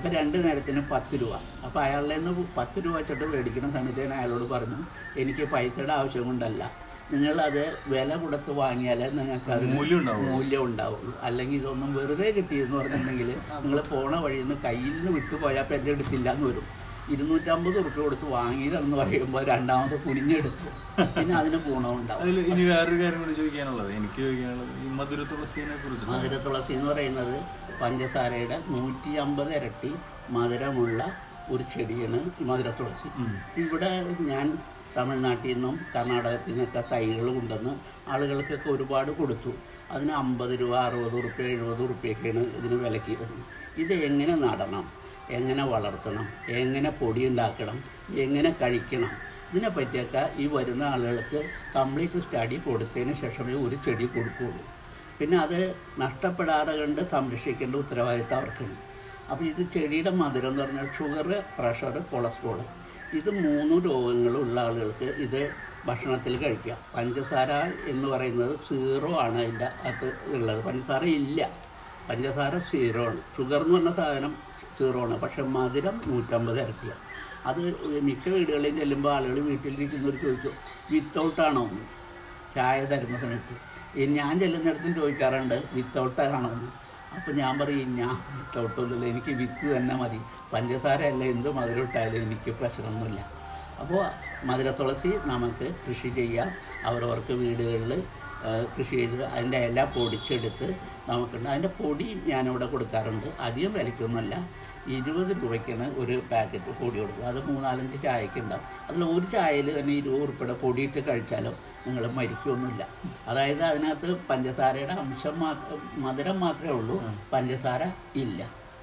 അപ്പോൾ രണ്ട് നേരത്തിന് പത്ത് രൂപ. അപ്പോൾ അയാളുടെ നിന്ന് പത്ത് രൂപ വെച്ചിട്ട് മേടിക്കുന്ന സമയത്ത് ഞാൻ അയാളോട് പറഞ്ഞു, എനിക്ക് പൈസയുടെ ആവശ്യം കൊണ്ടല്ല, നിങ്ങളത് വില കൊടുത്ത് വാങ്ങിയാലേ നിങ്ങൾക്ക് അത് മൂല്യം ഉണ്ടാവുള്ളൂ. അല്ലെങ്കിൽ ഇതൊന്നും വെറുതെ കിട്ടിയെന്ന് പറഞ്ഞിട്ടുണ്ടെങ്കിൽ നിങ്ങൾ പോണ വഴിയിൽ നിന്ന് കയ്യിൽ നിന്ന് വിട്ടുപോയാൽ അപ്പം എൻ്റെ എടുത്തില്ല എന്ന് വരും. ഇരുന്നൂറ്റമ്പത് ഉറുപ്പ്യ കൊടുത്ത് വാങ്ങിയതെന്ന് പറയുമ്പോൾ രണ്ടാമത് കുനിഞ്ഞെടുക്കും, പിന്നെ അതിന് ഗുണമുണ്ടാവും. ഇനി വേറൊരു കാര്യം കൂടി ചോദിക്കാനുള്ളത്, എനിക്ക് ചോദിക്കാനുള്ളത് ഈ മധുര തുളസിനെ കുറിച്ച്. മധുര തുളസി എന്ന് പറയുന്നത് പഞ്ചസാരയുടെ നൂറ്റി അമ്പത് ഇരട്ടി മധുരമുള്ള ഒരു ചെടിയാണ് ഈ മധുര തുളസി. ഇവിടെ ഞാൻ തമിഴ്നാട്ടിൽ നിന്നും കർണാടകത്തിൽ നിന്നൊക്കെ തൈകൾ കൊണ്ടുവന്ന് ആളുകൾക്കൊക്കെ ഒരുപാട് കൊടുത്തു. അതിന് അമ്പത് രൂപ അറുപത് ഉറുപ്പ്യ എഴുപത് ഉറുപ്പ്യൊക്കെയാണ് ഇതിന് വിലക്കിയത്. ഇത് എങ്ങനെ നടണം, എങ്ങനെ വളർത്തണം, എങ്ങനെ പൊടി ഉണ്ടാക്കണം, എങ്ങനെ കഴിക്കണം, ഇതിനെപ്പറ്റിയൊക്കെ ഈ വരുന്ന ആളുകൾക്ക് കംപ്ലീറ്റ് സ്റ്റഡി കൊടുത്തതിന് ശേഷമേ ഒരു ചെടി കൊടുക്കുകയുള്ളൂ. പിന്നെ അത് നഷ്ടപ്പെടാതെ കണ്ട് സംരക്ഷിക്കേണ്ട ഉത്തരവാദിത്തം അവർക്കാണ്. അപ്പോൾ ഇത് ചെടിയുടെ മധുരം എന്ന് പറഞ്ഞാൽ ഷുഗർ, പ്രഷർ, കൊളസ്ട്രോൾ, ഇത് മൂന്ന് രോഗങ്ങളുള്ള ആളുകൾക്ക് ഇത് ഭക്ഷണത്തിൽ കഴിക്കാം. പഞ്ചസാര എന്ന് പറയുന്നത് സീറോ ആണ് അതിൻ്റെ അകത്ത് ഉള്ളത്. പഞ്ചസാര ഇല്ല, പഞ്ചസാര സീറോ ആണ്. ഷുഗർ എന്ന് പറഞ്ഞ സാധനം സീറോ ആണ്, പക്ഷെ മധുരം നൂറ്റമ്പത് ഇരട്ടിയാണ്. അത് മിക്ക വീടുകളിൽ ചെല്ലുമ്പോൾ ആളുകൾ വീട്ടിലിരിക്കുന്നവർ ചോദിക്കും വിത്തൗട്ടാണോ എന്ന്, ചായ തരുന്ന സമയത്ത്. ഞാൻ ചെല്ലുന്നിടത്തും ചോദിക്കാറുണ്ട് വിത്തൗട്ടാണോ എന്ന്. അപ്പോൾ ഞാൻ പറയും ഞാൻ വിത്തൗട്ടൊന്നുമില്ല, എനിക്ക് വിത്ത് തന്നെ മതി, പഞ്ചസാര അല്ല എന്ത് മധുരം ഇട്ടാലും എനിക്ക് പ്രശ്നമൊന്നുമില്ല. അപ്പോൾ മധുര തുളസി നമുക്ക് കൃഷി ചെയ്യാം. അവരവർക്ക് വീടുകളിൽ കൃഷി ചെയ്ത് അതിൻ്റെ ഇല പൊടിച്ചെടുത്ത് നമുക്കുണ്ട്. അതിൻ്റെ പൊടി ഞാനിവിടെ കൊടുക്കാറുണ്ട്. അധികം വിലയ്ക്കൊന്നുമല്ല, ഇരുപത് രൂപയ്ക്കാണ് ഒരു പാക്കറ്റ് പൊടി കൊടുക്കുക. അത് മൂന്നാലഞ്ച് ചായക്ക് ഉണ്ടാവും. അതിൽ ഒരു ചായയിൽ തന്നെ ഇരുപത് ഉറുപ്പിയുടെ പൊടിയിട്ട് കഴിച്ചാലോ നിങ്ങൾ മരിക്കൊന്നുമില്ല. അതായത് അതിനകത്ത് പഞ്ചസാരയുടെ അംശം മാത്രം, മധുരം മാത്രമേ ഉള്ളൂ, പഞ്ചസാര ഇല്ല.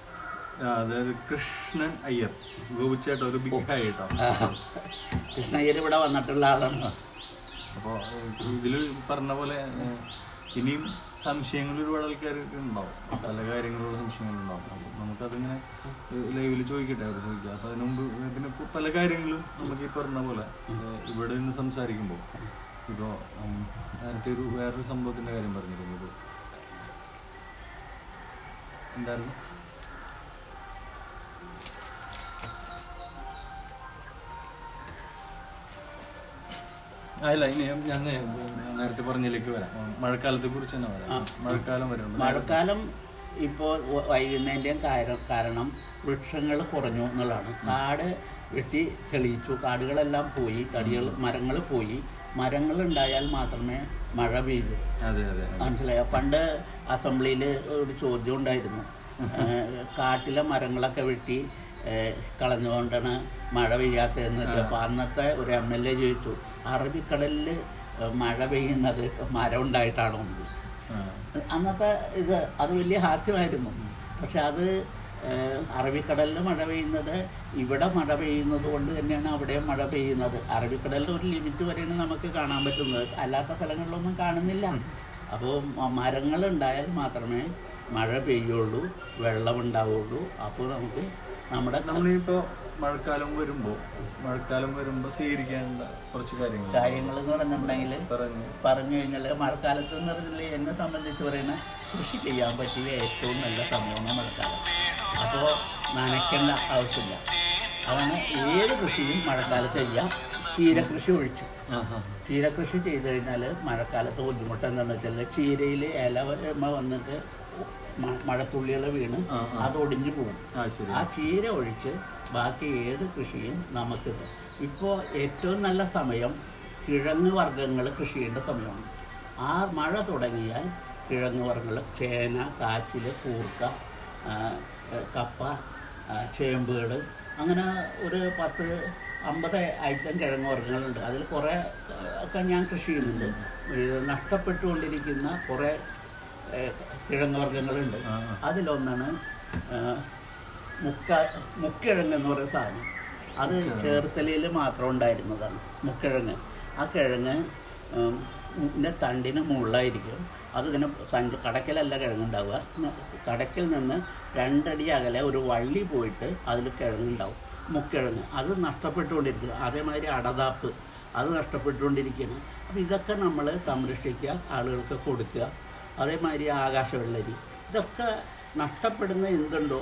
അതായത് കൃഷ്ണൻ അയ്യർ ഗോപിച്ചേട്ട ഒരു ബിഗ് ഹൈ കേട്ടോ. കൃഷ്ണ അയ്യർ ഇവിടെ വന്നിട്ടുള്ള ആളാണ്. അപ്പോൾ ഇതിൽ പറഞ്ഞ പോലെ ഇനിയും സംശയങ്ങൾ ഒരുപാട് ആൾക്കാർ ഉണ്ടാവും, പല കാര്യങ്ങളുള്ള സംശയങ്ങളുണ്ടാവും. അപ്പോൾ നമുക്കതിങ്ങനെ ലൈവിൽ ചോദിക്കട്ടെ, അവർ ചോദിക്കുക. അപ്പോൾ അതിന് മുമ്പ് പിന്നെ പല കാര്യങ്ങളും നമുക്ക് ഈ പറഞ്ഞ പോലെ ഇവിടെ നിന്ന് സംസാരിക്കുമ്പോൾ ഇപ്പോൾ നേരത്തെ ഒരു വേറൊരു സംഭവത്തിൻ്റെ കാര്യം പറഞ്ഞിരുന്നത് എന്തായിരുന്നു? അല്ല, ഇനി ഞാൻ നേരത്തെ പറഞ്ഞതിലേക്ക് വരാം. മഴക്കാലത്തെ കുറിച്ച് തന്നെ പറയാം. മഴക്കാലം വരുന്നത് മഴക്കാലം ഇപ്പോൾ വൈകുന്നതിൻ്റെയും കാരണം കാരണം വൃക്ഷങ്ങൾ കുറഞ്ഞു എന്നുള്ളതാണ്. കാട് വെട്ടി തെളിയിച്ചു, കാടുകളെല്ലാം പോയി, തടികൾ മരങ്ങൾ പോയി. മരങ്ങൾ ഉണ്ടായാൽ മാത്രമേ മഴ പെയ്യൂ. അതെ അതെ മനസ്സിലായോ? പണ്ട് അസംബ്ലിയിൽ ഒരു ചോദ്യം ഉണ്ടായിരുന്നു, കാട്ടിലെ മരങ്ങളൊക്കെ വെട്ടി കളഞ്ഞുകൊണ്ടാണ് മഴ പെയ്യാത്തതെന്ന് വെച്ചാൽ. അപ്പോൾ അന്നത്തെ ഒരു എം എൽ എ ചോദിച്ചു, അറബിക്കടലിൽ മഴ പെയ്യുന്നത് മരം ഉണ്ടായിട്ടാണോ? അന്നത്തെ ഇത് അത് വലിയ ഹാസ്യമായിരുന്നു. പക്ഷെ അത് അറബിക്കടലിൽ മഴ പെയ്യുന്നത് ഇവിടെ മഴ പെയ്യുന്നത് കൊണ്ട് തന്നെയാണ് അവിടെ മഴ പെയ്യുന്നത്. അറബിക്കടലിൽ ഒരു ലിമിറ്റ് വരെയാണ് നമുക്ക് കാണാൻ പറ്റുന്നത്, അല്ലാത്ത സ്ഥലങ്ങളിലൊന്നും കാണുന്നില്ല. അപ്പോൾ മരങ്ങൾ ഉണ്ടായാൽ മാത്രമേ മഴ പെയ്യുള്ളൂ, വെള്ളം ഉണ്ടാവുള്ളൂ. അപ്പോൾ നമുക്ക് നമ്മുടെ നമ്മളിപ്പോൾ മഴക്കാലം വരുമ്പോൾ മഴക്കാലം വരുമ്പോൾ സ്വീകരിക്കേണ്ട കുറച്ച് കാര്യങ്ങൾ കാര്യങ്ങൾ എന്ന് പറഞ്ഞിട്ടുണ്ടെങ്കിൽ പറഞ്ഞു കഴിഞ്ഞാൽ മഴക്കാലത്ത് എന്ന് പറഞ്ഞാൽ എന്നെ സംബന്ധിച്ച് പറയുന്ന കൃഷി ചെയ്യാൻ പറ്റിയ ഏറ്റവും നല്ല സമയമാണ് മഴക്കാലം. അപ്പോൾ നനയ്ക്കേണ്ട ആവശ്യമില്ല. അതാണ് ഏത് കൃഷിയും മഴക്കാലത്ത് ചെയ്യാം, ചീരകൃഷി ഒഴിച്ചു. ചീരകൃഷി ചെയ്ത് കഴിഞ്ഞാൽ മഴക്കാലത്ത് ബുദ്ധിമുട്ട് എന്താണെന്ന് വെച്ചാൽ ചീരയിൽ ഇല വന്നിട്ട് മഴത്തുള്ളികൾ വീണ് അത് ഒടിഞ്ഞു പോകും. ആ ചീര ഒഴിച്ച് ബാക്കി ഏത് കൃഷിയും നമുക്ക്. ഇപ്പോൾ ഏറ്റവും നല്ല സമയം കിഴങ്ങ് വർഗ്ഗങ്ങൾ കൃഷി ചെയ്യേണ്ട സമയമാണ്. ആ മഴ തുടങ്ങിയാൽ കിഴങ്ങ് വർഗ്ഗങ്ങൾ ചേന, കാച്ചിൽ, കൂർക്ക, കപ്പ, ചേമ്പുകൾ, അങ്ങനെ ഒരു പത്ത് അമ്പത് ഐറ്റം കിഴങ്ങ് വർഗ്ഗങ്ങളുണ്ട്. അതിൽ കുറേ ഒക്കെ ഞാൻ കൃഷി ചെയ്യുന്നുണ്ട്. ഇത് നഷ്ടപ്പെട്ടുകൊണ്ടിരിക്കുന്ന കുറേ കിഴങ്ങ് വർഗ്ഗങ്ങളുണ്ട്. അതിലൊന്നാണ് മുക്ക മുക്കിഴങ്ങ് എന്ന് പറയുന്ന സാധനം. അത് ചേർത്തലയിൽ മാത്രം ഉണ്ടായിരുന്നതാണ് മുക്കിഴങ്ങ്. ആ കിഴങ്ങ് തണ്ടിന് മുള്ളായിരിക്കും. അതിങ്ങനെ സഞ്ച കടക്കലല്ല കിഴങ്ങുണ്ടാവുക. കടക്കിൽ നിന്ന് രണ്ടടി അകലെ ഒരു വള്ളി പോയിട്ട് അതിൽ കിഴങ്ങുണ്ടാവും, മുക്കിഴങ്ങ്. അത് നഷ്ടപ്പെട്ടുകൊണ്ടിരിക്കുന്നു. അതേമാതിരി അടതാപ്പ് അത് നഷ്ടപ്പെട്ടുകൊണ്ടിരിക്കുകയാണ്. അപ്പോൾ ഇതൊക്കെ നമ്മൾ സംരക്ഷിക്കുക, ആളുകൾക്ക് കൊടുക്കുക. അതേമാതിരി ആകാശവെള്ളരി, ഇതൊക്കെ നഷ്ടപ്പെടുന്ന എന്തുണ്ടോ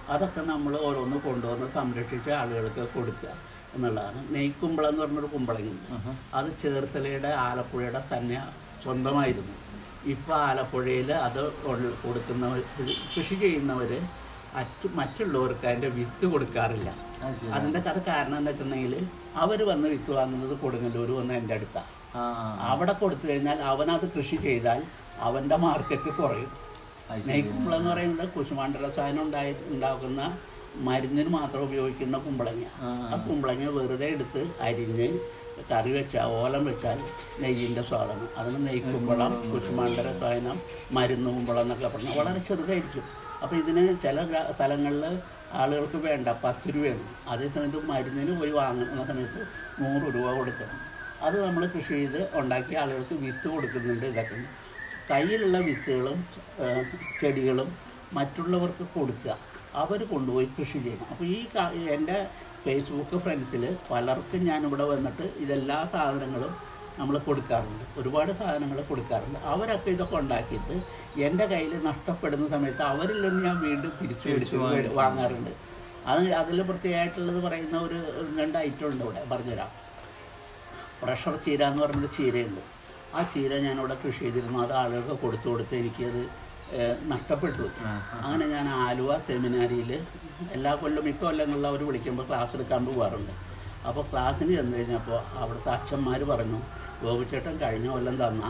അതൊക്കെ നമ്മൾ ഓരോന്ന് കൊണ്ടുവന്ന് സംരക്ഷിച്ച് ആളുകൾക്ക് കൊടുക്കുക എന്നുള്ളതാണ്. നെയ്ക്കുമ്പളം എന്ന് പറഞ്ഞൊരു കുമ്പളങ്ങുണ്ട്. അത് ചേർത്തലയുടെ ആലപ്പുഴയുടെ തന്നെ സ്വന്തമായിരുന്നു. ഇപ്പോൾ ആലപ്പുഴയിൽ അത് കൊടുക്കുന്നവർ, കൃഷി ചെയ്യുന്നവർ അറ്റ് മറ്റുള്ളവർക്ക് അതിൻ്റെ വിത്ത് കൊടുക്കാറില്ല. അതിൻ്റെ അത് കാരണം എന്താ വെച്ചിട്ടുണ്ടെങ്കിൽ അവർ വന്ന് വിത്ത് വാങ്ങുന്നത് കൊടുങ്ങല്ലൂർ വന്ന് എൻ്റെ അടുത്താണ്. അവിടെ കൊടുത്തു കഴിഞ്ഞാൽ അവനത് കൃഷി ചെയ്താൽ അവൻ്റെ മാർക്കറ്റ് കുറയും. നെയ്ക്കുമ്പളം എന്ന് പറയുന്നത് കുശുമാണ്ട രസായനം ഉണ്ടായി ഉണ്ടാക്കുന്ന മരുന്നിന് മാത്രം ഉപയോഗിക്കുന്ന കുമ്പളങ്ങ. ആ കുമ്പളങ്ങ വെറുതെ എടുത്ത് അരിഞ്ഞ് കറി വെച്ചാൽ, ഓലം വെച്ചാൽ നെയ്യിൻ്റെ സ്വാദനം. അതിന് നെയ്ക്കുമ്പളം, കുശുമാണ്ട രസായനം, മരുന്ന് കുമ്പളം എന്നൊക്കെ പറഞ്ഞാൽ വളരെ ചെറുതായിരിക്കും. അപ്പോൾ ഇതിന് ചില സ്ഥലങ്ങളിൽ ആളുകൾക്ക് വേണ്ട പത്ത് രൂപയാണ്. അതേ സമയത്ത് മരുന്നിന് പോയി വാങ്ങുന്ന സമയത്ത് നൂറ് രൂപ കൊടുക്കണം. അത് നമ്മൾ കൃഷി ചെയ്ത് ഉണ്ടാക്കി ആളുകൾക്ക് വിത്ത് കൊടുക്കുന്നുണ്ട്. ഇതൊക്കെ കയ്യിലുള്ള വിത്തുകളും ചെടികളും മറ്റുള്ളവർക്ക് കൊടുക്കുക, അവർ കൊണ്ടുപോയി കൃഷി ചെയ്യണം. അപ്പോൾ ഈ എൻ്റെ ഫേസ്ബുക്ക് ഫ്രണ്ട്സിൽ പലർക്കും ഞാനിവിടെ വന്നിട്ട് ഇതെല്ലാ സാധനങ്ങളും നമ്മൾ കൊടുക്കാറുണ്ട്. ഒരുപാട് സാധനങ്ങൾ കൊടുക്കാറുണ്ട്. അവരൊക്കെ ഇതൊക്കെ ഉണ്ടാക്കിയിട്ട് എൻ്റെ കയ്യിൽ നഷ്ടപ്പെടുന്ന സമയത്ത് അവരിൽ നിന്ന് ഞാൻ വീണ്ടും തിരിച്ചു പിടിച്ച് വാങ്ങാറുണ്ട്. അത് അതിൽ പ്രത്യേകമായിട്ടുള്ളത് പറയുന്ന ഒരു രണ്ട് ഐറ്റം ഉണ്ട് ഇവിടെ, പറഞ്ഞുതരാം. പ്രഷർ ചീര എന്ന് പറഞ്ഞൊരു ചീരയുണ്ട്. ആ ചീര ഞാനിവിടെ കൃഷി ചെയ്തിരുന്നു. അത് ആളുകൾക്ക് കൊടുത്തു കൊടുത്ത് എനിക്കത് നഷ്ടപ്പെട്ടു. അങ്ങനെ ഞാൻ ആലുവ സെമിനാരിയിൽ എല്ലാ കൊല്ലം മിക്ക കൊല്ലങ്ങളിൽ അവർ വിളിക്കുമ്പോൾ ക്ലാസ് എടുക്കാൻ പോകാറുണ്ട്. അപ്പോൾ ക്ലാസ്സിന് ചെന്ന് കഴിഞ്ഞപ്പോൾ അവിടുത്തെ അച്ഛന്മാർ പറഞ്ഞു, ഗോപിച്ചേട്ടൻ കഴിഞ്ഞ കൊല്ലം തന്ന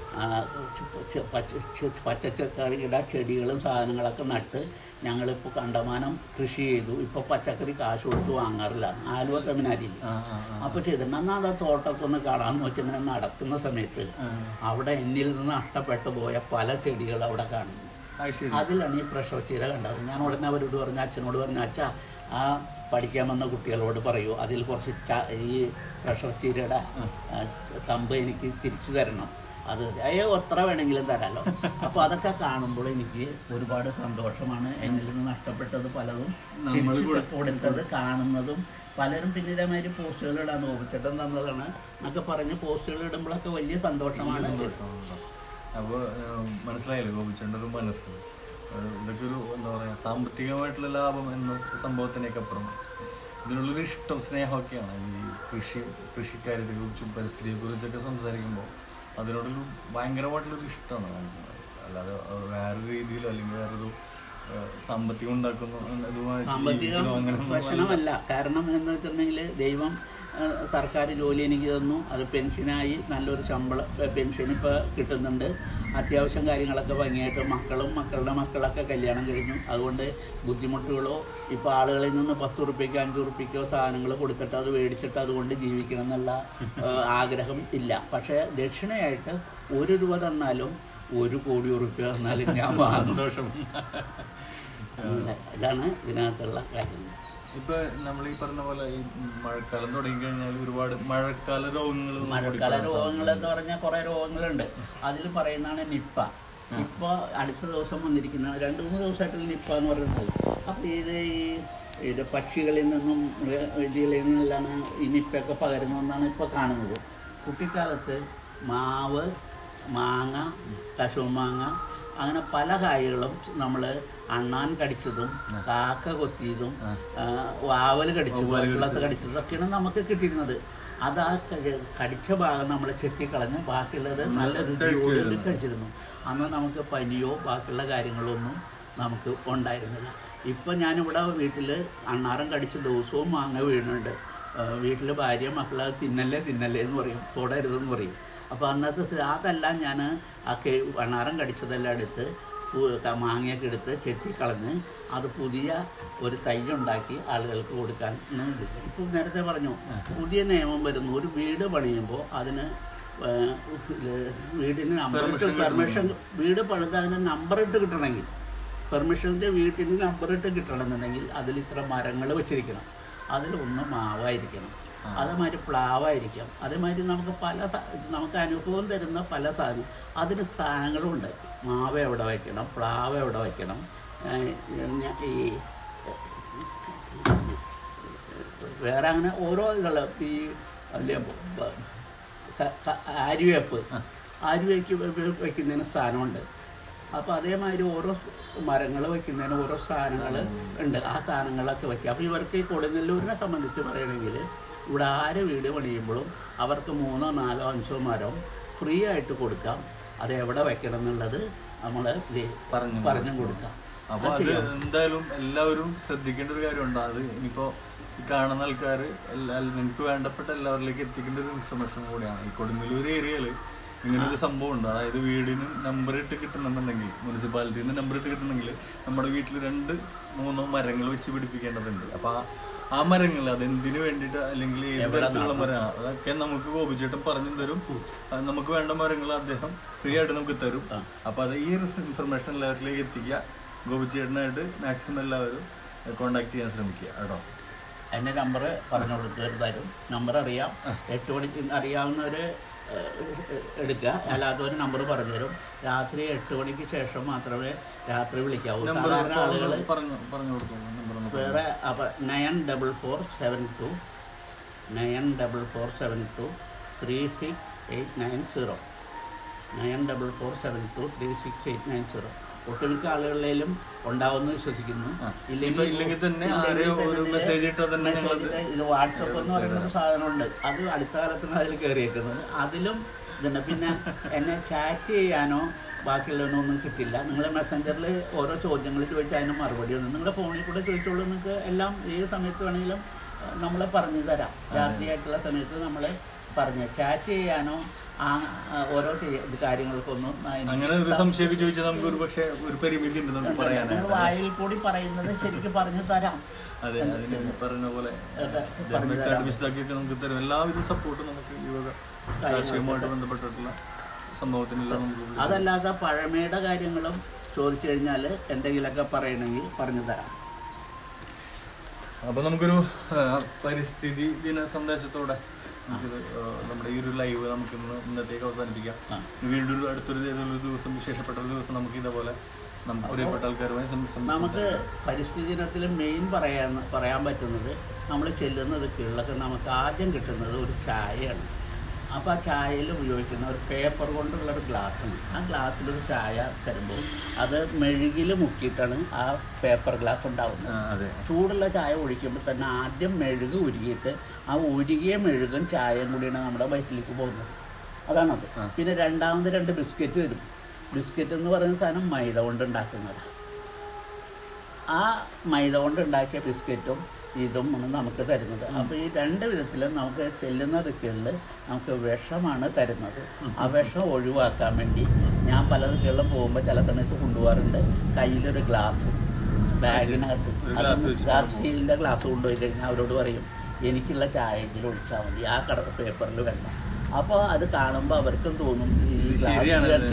പച്ചക്കറിയുടെ ചെടികളും സാധനങ്ങളൊക്കെ നട്ട് ഞങ്ങളിപ്പോൾ കണ്ടമാനം കൃഷി ചെയ്തു, ഇപ്പോൾ പച്ചക്കറി കാശ് കൊടുത്ത് വാങ്ങാറില്ല. ആലുവ സെമിനാരിയിൽ അപ്പോൾ ചെയ്തിട്ടുണ്ട്. എന്നാൽ ആ തോട്ടമൊക്കെ ഒന്ന് കാണാമെന്ന് വെച്ച് ഇങ്ങനെ നടത്തുന്ന സമയത്ത് അവിടെ എന്നിൽ നിന്ന് നഷ്ടപ്പെട്ടു പോയ പല ചെടികൾ അവിടെ കാണുന്നു. അതിലാണ് ഈ പ്രഷർ ചീര കണ്ടത്. ഞാൻ ഉടനെ അവരോട് പറഞ്ഞു, അച്ഛനോട് പറഞ്ഞു, അച്ഛാ ആ പഠിക്കാൻ വന്ന കുട്ടികളോട് പറയൂ അതിൽ കുറച്ച് ച ഈ പ്രഷർ ചീരയുടെ കമ്പ് എനിക്ക് തിരിച്ചു തരണം. അത് അയ്യോ എത്ര വേണമെങ്കിലും തരാമല്ലോ. അപ്പോൾ അതൊക്കെ കാണുമ്പോൾ എനിക്ക് ഒരുപാട് സന്തോഷമാണ്. എന്നിൽ നിന്ന് നഷ്ടപ്പെട്ടത് പലതും കൊടുത്തത് കാണുന്നതും. പലരും പിന്നെ ഇതേമാതിരി പോസ്റ്റുകൾ ഇടാൻ നോക്കിച്ചിട്ടും തന്നതാണ് എന്നൊക്കെ പറഞ്ഞ് പോസ്റ്റുകൾ ഇടുമ്പോഴൊക്കെ വലിയ സന്തോഷമാണ്. അപ്പോൾ മനസ്സിലായല്ലോ ഗോപിച്ചേട്ടൻ്റെ ഒരു മനസ്സ്. ഇതൊക്കെ ഒരു എന്താ പറയുക, സാമ്പത്തികമായിട്ടുള്ള ലാഭം എന്ന സംഭവത്തിനൊക്കെ അപ്പുറം ഇതിനുള്ളൊരു ഇഷ്ടം, സ്നേഹമൊക്കെയാണ്. ഈ കൃഷി കൃഷിക്കാര്യത്തെ കുറിച്ചും പരിസ്ഥിതിയെ കുറിച്ചൊക്കെ സംസാരിക്കുമ്പോൾ അതിനോടൊരു ഭയങ്കരമായിട്ടുള്ളൊരു ഇഷ്ടമാണ്. അല്ലാതെ വേറൊരു രീതിയിലോ അല്ലെങ്കിൽ വേറൊരു സാമ്പത്തികം ഉണ്ടാക്കുന്ന പ്രശ്നമല്ല. കാരണം എന്ന് വെച്ചിട്ടുണ്ടെങ്കിൽ ദൈവം സർക്കാർ ജോലി എനിക്ക് തന്നു, അത് പെൻഷനായി നല്ലൊരു ശമ്പളം പെൻഷൻ ഇപ്പോൾ കിട്ടുന്നുണ്ട്. അത്യാവശ്യം കാര്യങ്ങളൊക്കെ ഭംഗിയായിട്ട് മക്കളും മക്കളുടെ മക്കളൊക്കെ കല്യാണം കഴിഞ്ഞു. അതുകൊണ്ട് ബുദ്ധിമുട്ടുകളോ ഇപ്പോൾ ആളുകളിൽ നിന്ന് പത്ത് ഉറുപ്പ്യക്കോ അഞ്ച് ഉറുപ്പ്യക്കോ സാധനങ്ങൾ കൊടുത്തിട്ട് അത് മേടിച്ചിട്ട് അതുകൊണ്ട് ജീവിക്കണം എന്നുള്ള ആഗ്രഹം ഇല്ല. പക്ഷേ ദക്ഷിണയായിട്ട് ഒരു രൂപ തന്നാലും ഒരു കോടി ഉറുപ്പ്യ തന്നാലും ഞാൻ സന്തോഷം. ഇതാണ് ഇതിനകത്തുള്ള കാര്യം. ഇപ്പൊ നമ്മൾ ഈ പറഞ്ഞ പോലെ ഈ മഴക്കാലം തുടങ്ങിക്കഴിഞ്ഞാൽ ഒരുപാട് മഴക്കാല രോഗങ്ങൾ മഴക്കാല രോഗങ്ങൾ എന്ന് പറഞ്ഞാൽ കുറെ രോഗങ്ങളുണ്ട്. അതിൽ പറയുന്നതാണ് നിപ്പ. നിപ്പ അടുത്ത ദിവസം വന്നിരിക്കുന്ന രണ്ട് മൂന്ന് ദിവസമായിട്ടുള്ള നിപ്പ എന്ന് പറയുന്നത്. അപ്പോൾ ഇത് ഈ ഇത് പക്ഷികളിൽ നിന്നും ഇതികളിൽ നിന്നെല്ലാം ഈ നിപ്പയൊക്കെ പകരുന്നതെന്നാണ് ഇപ്പോൾ കാണുന്നത്. കുട്ടിക്കാലത്ത് മാവ്, മാങ്ങ, കശുമാങ്ങ, അങ്ങനെ പല കായകളും നമ്മൾ അണ്ണാൻ കടിച്ചതും കാക്ക കൊത്തിയതും വാവൽ കടിച്ചതും വെള്ളത്ത് കടിച്ചതും ഒക്കെയാണ് നമുക്ക് കിട്ടിയിരുന്നത്. അത് ആ കടിച്ച ഭാഗം നമ്മൾ ചെത്തിക്കളഞ്ഞ് ബാക്കിയുള്ളത് നല്ല രുചിയോട് കഴിച്ചിരുന്നു. അന്ന് നമുക്ക് പനിയോ ബാക്കിയുള്ള കാര്യങ്ങളൊന്നും നമുക്ക് ഉണ്ടായിരുന്നില്ല. ഇപ്പം ഞാനിവിടെ വീട്ടിൽ അണ്ണാറം കടിച്ച ദിവസവും മാങ്ങ വീണുണ്ട്. വീട്ടിൽ ഭാര്യ മക്കളെ തിന്നല്ലേ തിന്നല്ലേ എന്ന് പറയും, തൊടരുതെന്ന് പറയും. അപ്പോൾ അന്നത്തെ അതെല്ലാം ഞാൻ ആ കെ അണ്ണാറം കടിച്ചതെല്ലാം എടുത്ത് മാങ്ങയൊക്കെ എടുത്ത് ചെത്തിക്കളഞ്ഞ് അത് പുതിയ ഒരു തൈ ഉണ്ടാക്കി ആളുകൾക്ക് കൊടുക്കാൻ ഇപ്പോൾ നേരത്തെ പറഞ്ഞു. പുതിയ നിയമം വരുന്നു. ഒരു വീട് പണിയുമ്പോൾ അതിന് വീടിന് നമ്പർ ഇട്ട് പെർമിഷൻ വീട് പണിത് അതിന് നമ്പർ ഇട്ട് കിട്ടണമെങ്കിൽ പെർമിഷൻ്റെ വീട്ടിന് നമ്പർ ഇട്ട് കിട്ടണമെന്നുണ്ടെങ്കിൽ അതിൽ ഇത്ര മരങ്ങൾ വെച്ചിരിക്കണം. അതിലൊന്ന് മാവായിരിക്കണം, അതേമാതിരി പ്ലാവായിരിക്കാം, അതേമാതിരി നമുക്ക് പല നമുക്ക് അനുഭവം തരുന്ന പല സാധനം അതിന് സ്ഥാനങ്ങളുണ്ട്. മാവ് എവിടെ വയ്ക്കണം, പ്ലാവ് എവിടെ വയ്ക്കണം, ഈ വേറെ അങ്ങനെ ഓരോ ഇതുള്ള ഈ ആര്യവേപ്പ് ആര്യവേക്ക് വയ്ക്കുന്നതിന് സ്ഥാനമുണ്ട്. അപ്പോൾ അതേമാതിരി ഓരോ മരങ്ങൾ വയ്ക്കുന്നതിന് ഓരോ സാധനങ്ങൾ ഉണ്ട്. ആ സാധനങ്ങളൊക്കെ വയ്ക്കുക. അപ്പോൾ ഇവർക്ക് ഈ കൊടുങ്ങല്ലൂരിനെ സംബന്ധിച്ച് പറയുകയാണെങ്കിൽ ഇവിടെ ആര് വീട് പണിയുമ്പോഴും അവർക്ക് മൂന്നോ നാലോ അഞ്ചോ മരം ഫ്രീ ആയിട്ട് കൊടുക്കാം. അത് എവിടെ വെക്കണം എന്നുള്ളത് നമ്മൾ പറഞ്ഞു പറഞ്ഞു കൊടുക്കാം. അപ്പോൾ അത് എന്തായാലും എല്ലാവരും ശ്രദ്ധിക്കേണ്ട ഒരു കാര്യമുണ്ട്. അത് ഇനിയിപ്പോൾ ഈ കാണുന്ന ആൾക്കാർ എല്ലാ നിങ്ങൾക്ക് വേണ്ടപ്പെട്ട എല്ലാവരിലേക്ക് എത്തിക്കേണ്ട ഒരു ഇൻഫർമേഷൻ കൂടിയാണ്. ഈ കൊടുങ്ങല്ലൂർ ഏരിയയിൽ ഇങ്ങനൊരു സംഭവം ഉണ്ട്. അതായത് വീടിന് നമ്പർ ഇട്ട് കിട്ടണമെന്നുണ്ടെങ്കിൽ, മുനിസിപ്പാലിറ്റിയിൽ നിന്ന് നമ്പർ ഇട്ട് കിട്ടണമെങ്കിൽ നമ്മുടെ വീട്ടിൽ രണ്ട് മൂന്നോ മരങ്ങൾ വെച്ച് പിടിപ്പിക്കേണ്ടതുണ്ട്. അപ്പോൾ ആ മരങ്ങൾ അതെന്തിനു വേണ്ടിയിട്ട് അല്ലെങ്കിൽ ഏത് തരത്തിലുള്ള മരം അതൊക്കെ നമുക്ക് ഗോപിച്ചേട്ടൻ പറഞ്ഞു തരും. നമുക്ക് വേണ്ട മരങ്ങൾ അദ്ദേഹം ഫ്രീ ആയിട്ട് നമുക്ക് തരും. അപ്പോൾ അത് ഈ ഇൻഫർമേഷൻ എല്ലാവരിലേക്ക് എത്തിക്കുക. ഗോപിച്ചേട്ടനായിട്ട് മാക്സിമം എല്ലാവരും കോണ്ടാക്ട് ചെയ്യാൻ ശ്രമിക്കുക കേട്ടോ. എൻ്റെ നമ്പർ പറഞ്ഞു കൊടുത്തരും. നമ്പർ അറിയാം, എട്ട് മണിക്ക് അറിയാവുന്നവർ എടുക്കുക, അല്ലാത്തവർ നമ്പർ പറഞ്ഞു തരും. രാത്രി എട്ട് മണിക്ക് ശേഷം മാത്രമേ രാത്രി വിളിക്കാവൂ. സാധാരണ ആളുകൾ വേറെ അപ്പം nine double four seven two nine double four seven two three six eight nine zero nine double four seven two three six eight nine zero ഒട്ടുമിക്ക ആളുകളിലും ഉണ്ടാവുമെന്ന് വിശ്വസിക്കുന്നു. ഇല്ലെങ്കിൽ തന്നെ ഇത് വാട്സപ്പ് എന്ന് പറയുന്ന ഒരു സാധനമുണ്ട്. അത് അടുത്ത കാലത്താണ് അതിൽ കയറിയേക്കുന്നത്. അതിലും ഇതുണ്ട്. പിന്നെ എന്നെ ചാറ്റ് ചെയ്യാനോ ബാക്കിയുള്ളതിനൊന്നും കിട്ടില്ല. നിങ്ങൾ മെസ്സഞ്ചറിൽ ഓരോ ചോദ്യങ്ങൾ ചോദിച്ചാൽ അതിന് മറുപടി ഒന്നും നിങ്ങളുടെ ഫോണിൽ കൂടെ ചോദിച്ചോളൂ. നിങ്ങൾക്ക് എല്ലാം ഏത് സമയത്ത് വേണമെങ്കിലും നമ്മൾ പറഞ്ഞു തരാം. രാത്രിയായിട്ടുള്ള സമയത്ത് നമ്മൾ പറഞ്ഞ് ചാറ്റ് ചെയ്യാനോ ആ ഓരോ കാര്യങ്ങൾക്കൊന്നും അങ്ങനെ ഒരു സംശയം ചോദിച്ചാൽ നമുക്ക് ഒരു പക്ഷേ ഒരു പരിമിതി ഉണ്ട് നമുക്ക് പറയാൻ. നിങ്ങൾ വായിൽ കൂടി പറയുന്നത് ശരിക്കും പറഞ്ഞു തരാം. അതെ, അതിന് പറഞ്ഞ പോലെ നമുക്ക് തരും. എല്ലാവിധ സപ്പോർട്ടും നമുക്ക് ഈ കാർഷികവുമായിട്ട് ബന്ധപ്പെട്ടിട്ടുള്ള സംഭവത്തിനെല്ലാം നമുക്ക്. അതല്ലാതെ പഴമയുടെ കാര്യങ്ങളും ചോദിച്ചു കഴിഞ്ഞാൽ എന്തെങ്കിലുമൊക്കെ പറയണമെങ്കിൽ പറഞ്ഞു തരാം. അപ്പോൾ നമുക്കൊരു പരിസ്ഥിതി ദിന സന്ദേശത്തോടെ നമുക്കിത് നമ്മുടെ ഈ ഒരു ലൈവ് നമുക്ക് ഇന്ന് ഇന്നത്തേക്ക് അവസാനിപ്പിക്കാം. വീണ്ടും ഒരു അടുത്തൊരു ഏതൊരു ദിവസം വിശേഷപ്പെട്ട ഒരു ദിവസം നമുക്ക് ഇതേപോലെ നമുക്ക് പ്രിയപ്പെട്ട ആൾക്കാരുമായി നമുക്ക് പരിസ്ഥിതി ദിനത്തിൽ മെയിൻ പറയാൻ പറയാൻ പറ്റുന്നത് നമ്മൾ ചെല്ലുന്നത് കീഴിലൊക്കെ നമുക്ക് ആദ്യം കിട്ടുന്നത് ഒരു ചായയാണ്. അപ്പോൾ ആ ചായയിൽ ഉപയോഗിക്കുന്ന ഒരു പേപ്പർ കൊണ്ടുള്ള ഒരു ഗ്ലാസ്സാണ്. ആ ഗ്ലാസ്സിലൊരു ചായ തരുമ്പോൾ അത് മെഴുകിൽ മുക്കിയിട്ടാണ് ആ പേപ്പർ ഗ്ലാസ് ഉണ്ടാകുന്നത്. ചൂടുള്ള ചായ ഒഴിക്കുമ്പോൾ തന്നെ ആദ്യം മെഴുക് ഉരുകിയിട്ട് ആ ഉരുകിയ മെഴുകും ചായയും കൂടിയാണ് നമ്മുടെ വയറ്റിലേക്ക് പോകുന്നത്. അതാണത്. പിന്നെ രണ്ടാമത് രണ്ട് ബിസ്ക്കറ്റ് വരും. ബിസ്ക്കറ്റ് എന്ന് പറയുന്ന സാധനം മൈദ കൊണ്ട് ഉണ്ടാക്കുന്നത്. ആ മൈദ കൊണ്ട് ഉണ്ടാക്കിയ ബിസ്ക്കറ്റും ഇതും ആണ് നമുക്ക് തരുന്നത്. അപ്പോൾ ഈ രണ്ട് വിധത്തിലും നമുക്ക് ചെല്ലുന്ന ദിക്കുകളിൽ നമുക്ക് വിഷമാണ് തരുന്നത്. ആ വിഷം ഒഴിവാക്കാൻ വേണ്ടി ഞാൻ പല ദിക്കുകളിലും പോകുമ്പോൾ ചില സമയത്ത് കൊണ്ടുപോകാറുണ്ട്. കയ്യിലൊരു ഗ്ലാസ് ബാഗിനകത്ത് ഗ്ലാസ് സ്റ്റീലിൻ്റെ ഗ്ലാസ് കൊണ്ടുപോയി കഴിഞ്ഞാൽ അവരോട് പറയും എനിക്കുള്ള ചായ ഇതിൽ ഒഴിച്ചാൽ മതി, ആ കട പേപ്പറിൽ വേണ്ട. അപ്പോൾ അത് കാണുമ്പോൾ അവർക്കും തോന്നും ഈ ഗ്ലാസ്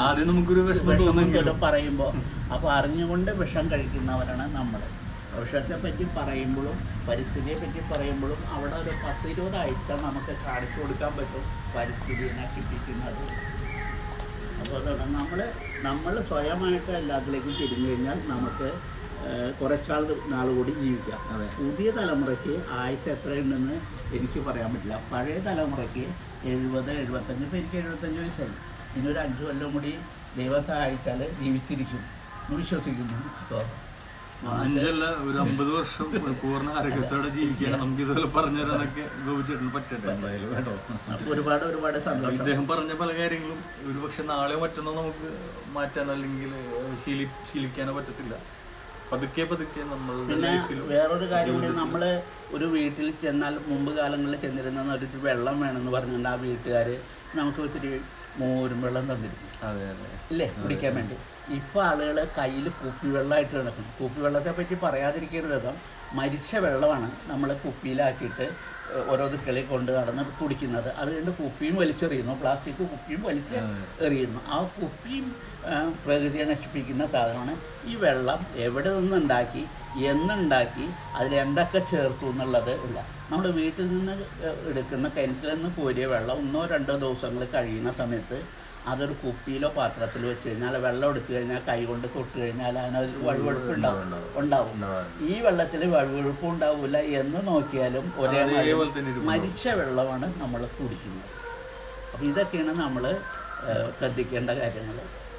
ശരിയാണ് പറയുമ്പോൾ. അപ്പോൾ അറിഞ്ഞുകൊണ്ട് വിഷം കഴിക്കുന്നവരാണ് നമ്മൾ. വിഷത്തെ പറ്റി പറയുമ്പോഴും പരിസ്ഥിതിയെ പറ്റി പറയുമ്പോഴും അവിടെ ഒരു പത്ത് ഇരുപത് ഐറ്റം നമുക്ക് കാണിച്ചു കൊടുക്കാൻ പറ്റും പരിസ്ഥിതിയെ നശിപ്പിക്കുന്നത്. അപ്പോൾ അതാണ് നമ്മൾ നമ്മൾ സ്വയമായിട്ട് എല്ലാത്തിലേക്കും തിരിഞ്ഞു കഴിഞ്ഞാൽ നമുക്ക് കുറച്ചാൾ നാൾ കൂടി ജീവിക്കാം. പുതിയ തലമുറയ്ക്ക് ആയുസ് എത്രയുണ്ടെന്ന് എനിക്ക് പറയാൻ പറ്റില്ല. പഴയ തലമുറയ്ക്ക് എഴുപത് എഴുപത്തഞ്ച് ഇപ്പോൾ എനിക്ക് എഴുപത്തഞ്ച് വയസ്സായി. ഇനിയൊരു അഞ്ച് കൊല്ലം കൂടി ദൈവം സഹായിച്ചാൽ ജീവിച്ചിരിക്കും എന്ന് വിശ്വസിക്കുന്നു. അപ്പോൾ അഞ്ചല്ല ഒരു അമ്പത് വർഷം പൂർണ്ണ ആരോഗ്യത്തോടെ ജീവിക്കാൻ നമുക്ക് ഇതുപോലെ പറഞ്ഞു തരാനൊക്കെ ഗോപിച്ചേട്ടന് പറ്റട്ടെ എന്തായാലും കേട്ടോ. ഒരുപാട് ഒരുപാട് സന്തോഷം. ഇദ്ദേഹം പറഞ്ഞ പല കാര്യങ്ങളും ഒരു പക്ഷെ നാളെയോ മറ്റന്നോ നമുക്ക് മാറ്റാനോ അല്ലെങ്കിൽ ശീലി ശീലിക്കാനോ പറ്റത്തില്ല. പതുക്കെ പതുക്കെ നമ്മൾ. പിന്നെ വേറൊരു കാര്യം കൂടി, നമ്മൾ ഒരു വീട്ടിൽ ചെന്നാൽ മുമ്പ് കാലങ്ങളിൽ ചെന്നിരുന്ന ഒരു വെള്ളം വേണമെന്ന് പറഞ്ഞുകൊണ്ട് ആ വീട്ടുകാർ നമുക്ക് ഒത്തിരി മോരും വെള്ളം തന്നിരുന്നു. അതെ അതെ ഇല്ലേ, കുടിക്കാൻ വേണ്ടി. ഇപ്പോൾ ആളുകൾ കയ്യിൽ കുപ്പിവെള്ളമായിട്ട് കിടക്കും. കുപ്പിവെള്ളത്തെ പറ്റി പറയാതിരിക്കുന്ന വിധം മരിച്ച വെള്ളമാണ് നമ്മൾ കുപ്പിയിലാക്കിയിട്ട് ഓരോ ദിക്കളിൽ കൊണ്ട് നടന്ന് കുടിക്കുന്നത്. അത് കഴിഞ്ഞ് കുപ്പിയും വലിച്ചെറിയുന്നു, പ്ലാസ്റ്റിക് കുപ്പിയും വലിച്ച് എറിയുന്നു. ആ കുപ്പിയും പ്രകൃതിയെ നശിപ്പിക്കുന്ന സാധനമാണ്. ഈ വെള്ളം എവിടെ നിന്നുണ്ടാക്കി എന്നുണ്ടാക്കി അതിലെന്തൊക്കെ ചേർത്തു എന്നുള്ളത് ഇല്ല. നമ്മൾ വീട്ടിൽ നിന്ന് എടുക്കുന്ന കിണറ്റിൽ നിന്ന് കോരിയ വെള്ളം ഒന്നോ രണ്ടോ ദിവസങ്ങൾ കഴിയുന്ന സമയത്ത് അതൊരു കുപ്പിയിലോ പാത്രത്തിലോ വെച്ച് കഴിഞ്ഞാൽ വെള്ളം എടുത്തു കഴിഞ്ഞാൽ കൈ കൊണ്ട് തൊട്ട് കഴിഞ്ഞാൽ അതിനൊരു വഴുവഴുപ്പ് ഉണ്ടാവും ഉണ്ടാവും ഈ വെള്ളത്തിൽ വഴുവഴുപ്പും ഉണ്ടാവില്ല എന്ന് നോക്കിയാലും ഒരേ മരിച്ച വെള്ളമാണ് നമ്മൾ കുടിക്കുന്നത്. അപ്പോൾ ഇതൊക്കെയാണ് നമ്മൾ ശ്രദ്ധിക്കേണ്ട കാര്യങ്ങൾ.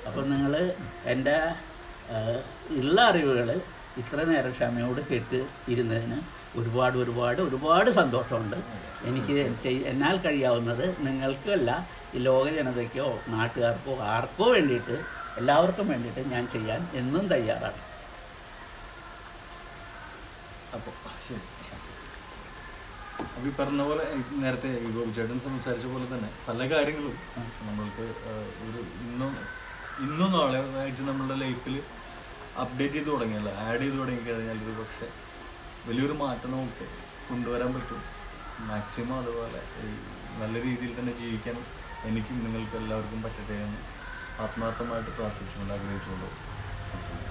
അപ്പോൾ നിങ്ങൾ എൻ്റെ ഉള്ള അറിവുകൾ ഇത്ര നേരം ക്ഷമയോട് കേട്ട് ഇരുന്നതിന് ഒരുപാട് ഒരുപാട് ഒരുപാട് സന്തോഷമുണ്ട്. എനിക്ക് എന്നാൽ കഴിയാവുന്നത് നിങ്ങൾക്കല്ല, ഈ ലോക ജനതയ്ക്കോ നാട്ടുകാർക്കോ ആർക്കോ വേണ്ടിയിട്ട്, എല്ലാവർക്കും വേണ്ടിയിട്ട് ഞാൻ ചെയ്യാൻ എന്നും തയ്യാറാണ്. അപ്പോൾ ശരി. അപ്പോൾ ഈ പറഞ്ഞ പോലെ എനിക്ക് നേരത്തെ ഈ ഗോപിച്ചേട്ടൻ സംസാരിച്ച പോലെ തന്നെ പല കാര്യങ്ങളും നമ്മൾക്ക് ഒരു ഇന്നും ഇന്നും നാളെ ആയിട്ട് നമ്മളുടെ ലൈഫിൽ അപ്ഡേറ്റ് ചെയ്ത് തുടങ്ങിയല്ല, ആഡ് ചെയ്ത് തുടങ്ങി കഴിഞ്ഞാൽ ഒരു പക്ഷേ വലിയൊരു മാറ്റം നമുക്ക് കൊണ്ടുവരാൻ പറ്റും. മാക്സിമം അതുപോലെ ഈ നല്ല രീതിയിൽ തന്നെ ജീവിക്കാൻ എനിക്കും നിങ്ങൾക്ക് എല്ലാവർക്കും പറ്റട്ടെ എന്ന് ആത്മാർത്ഥമായിട്ട് പ്രാർത്ഥിച്ചുകൊണ്ട് ആഗ്രഹിച്ചുകൊണ്ട്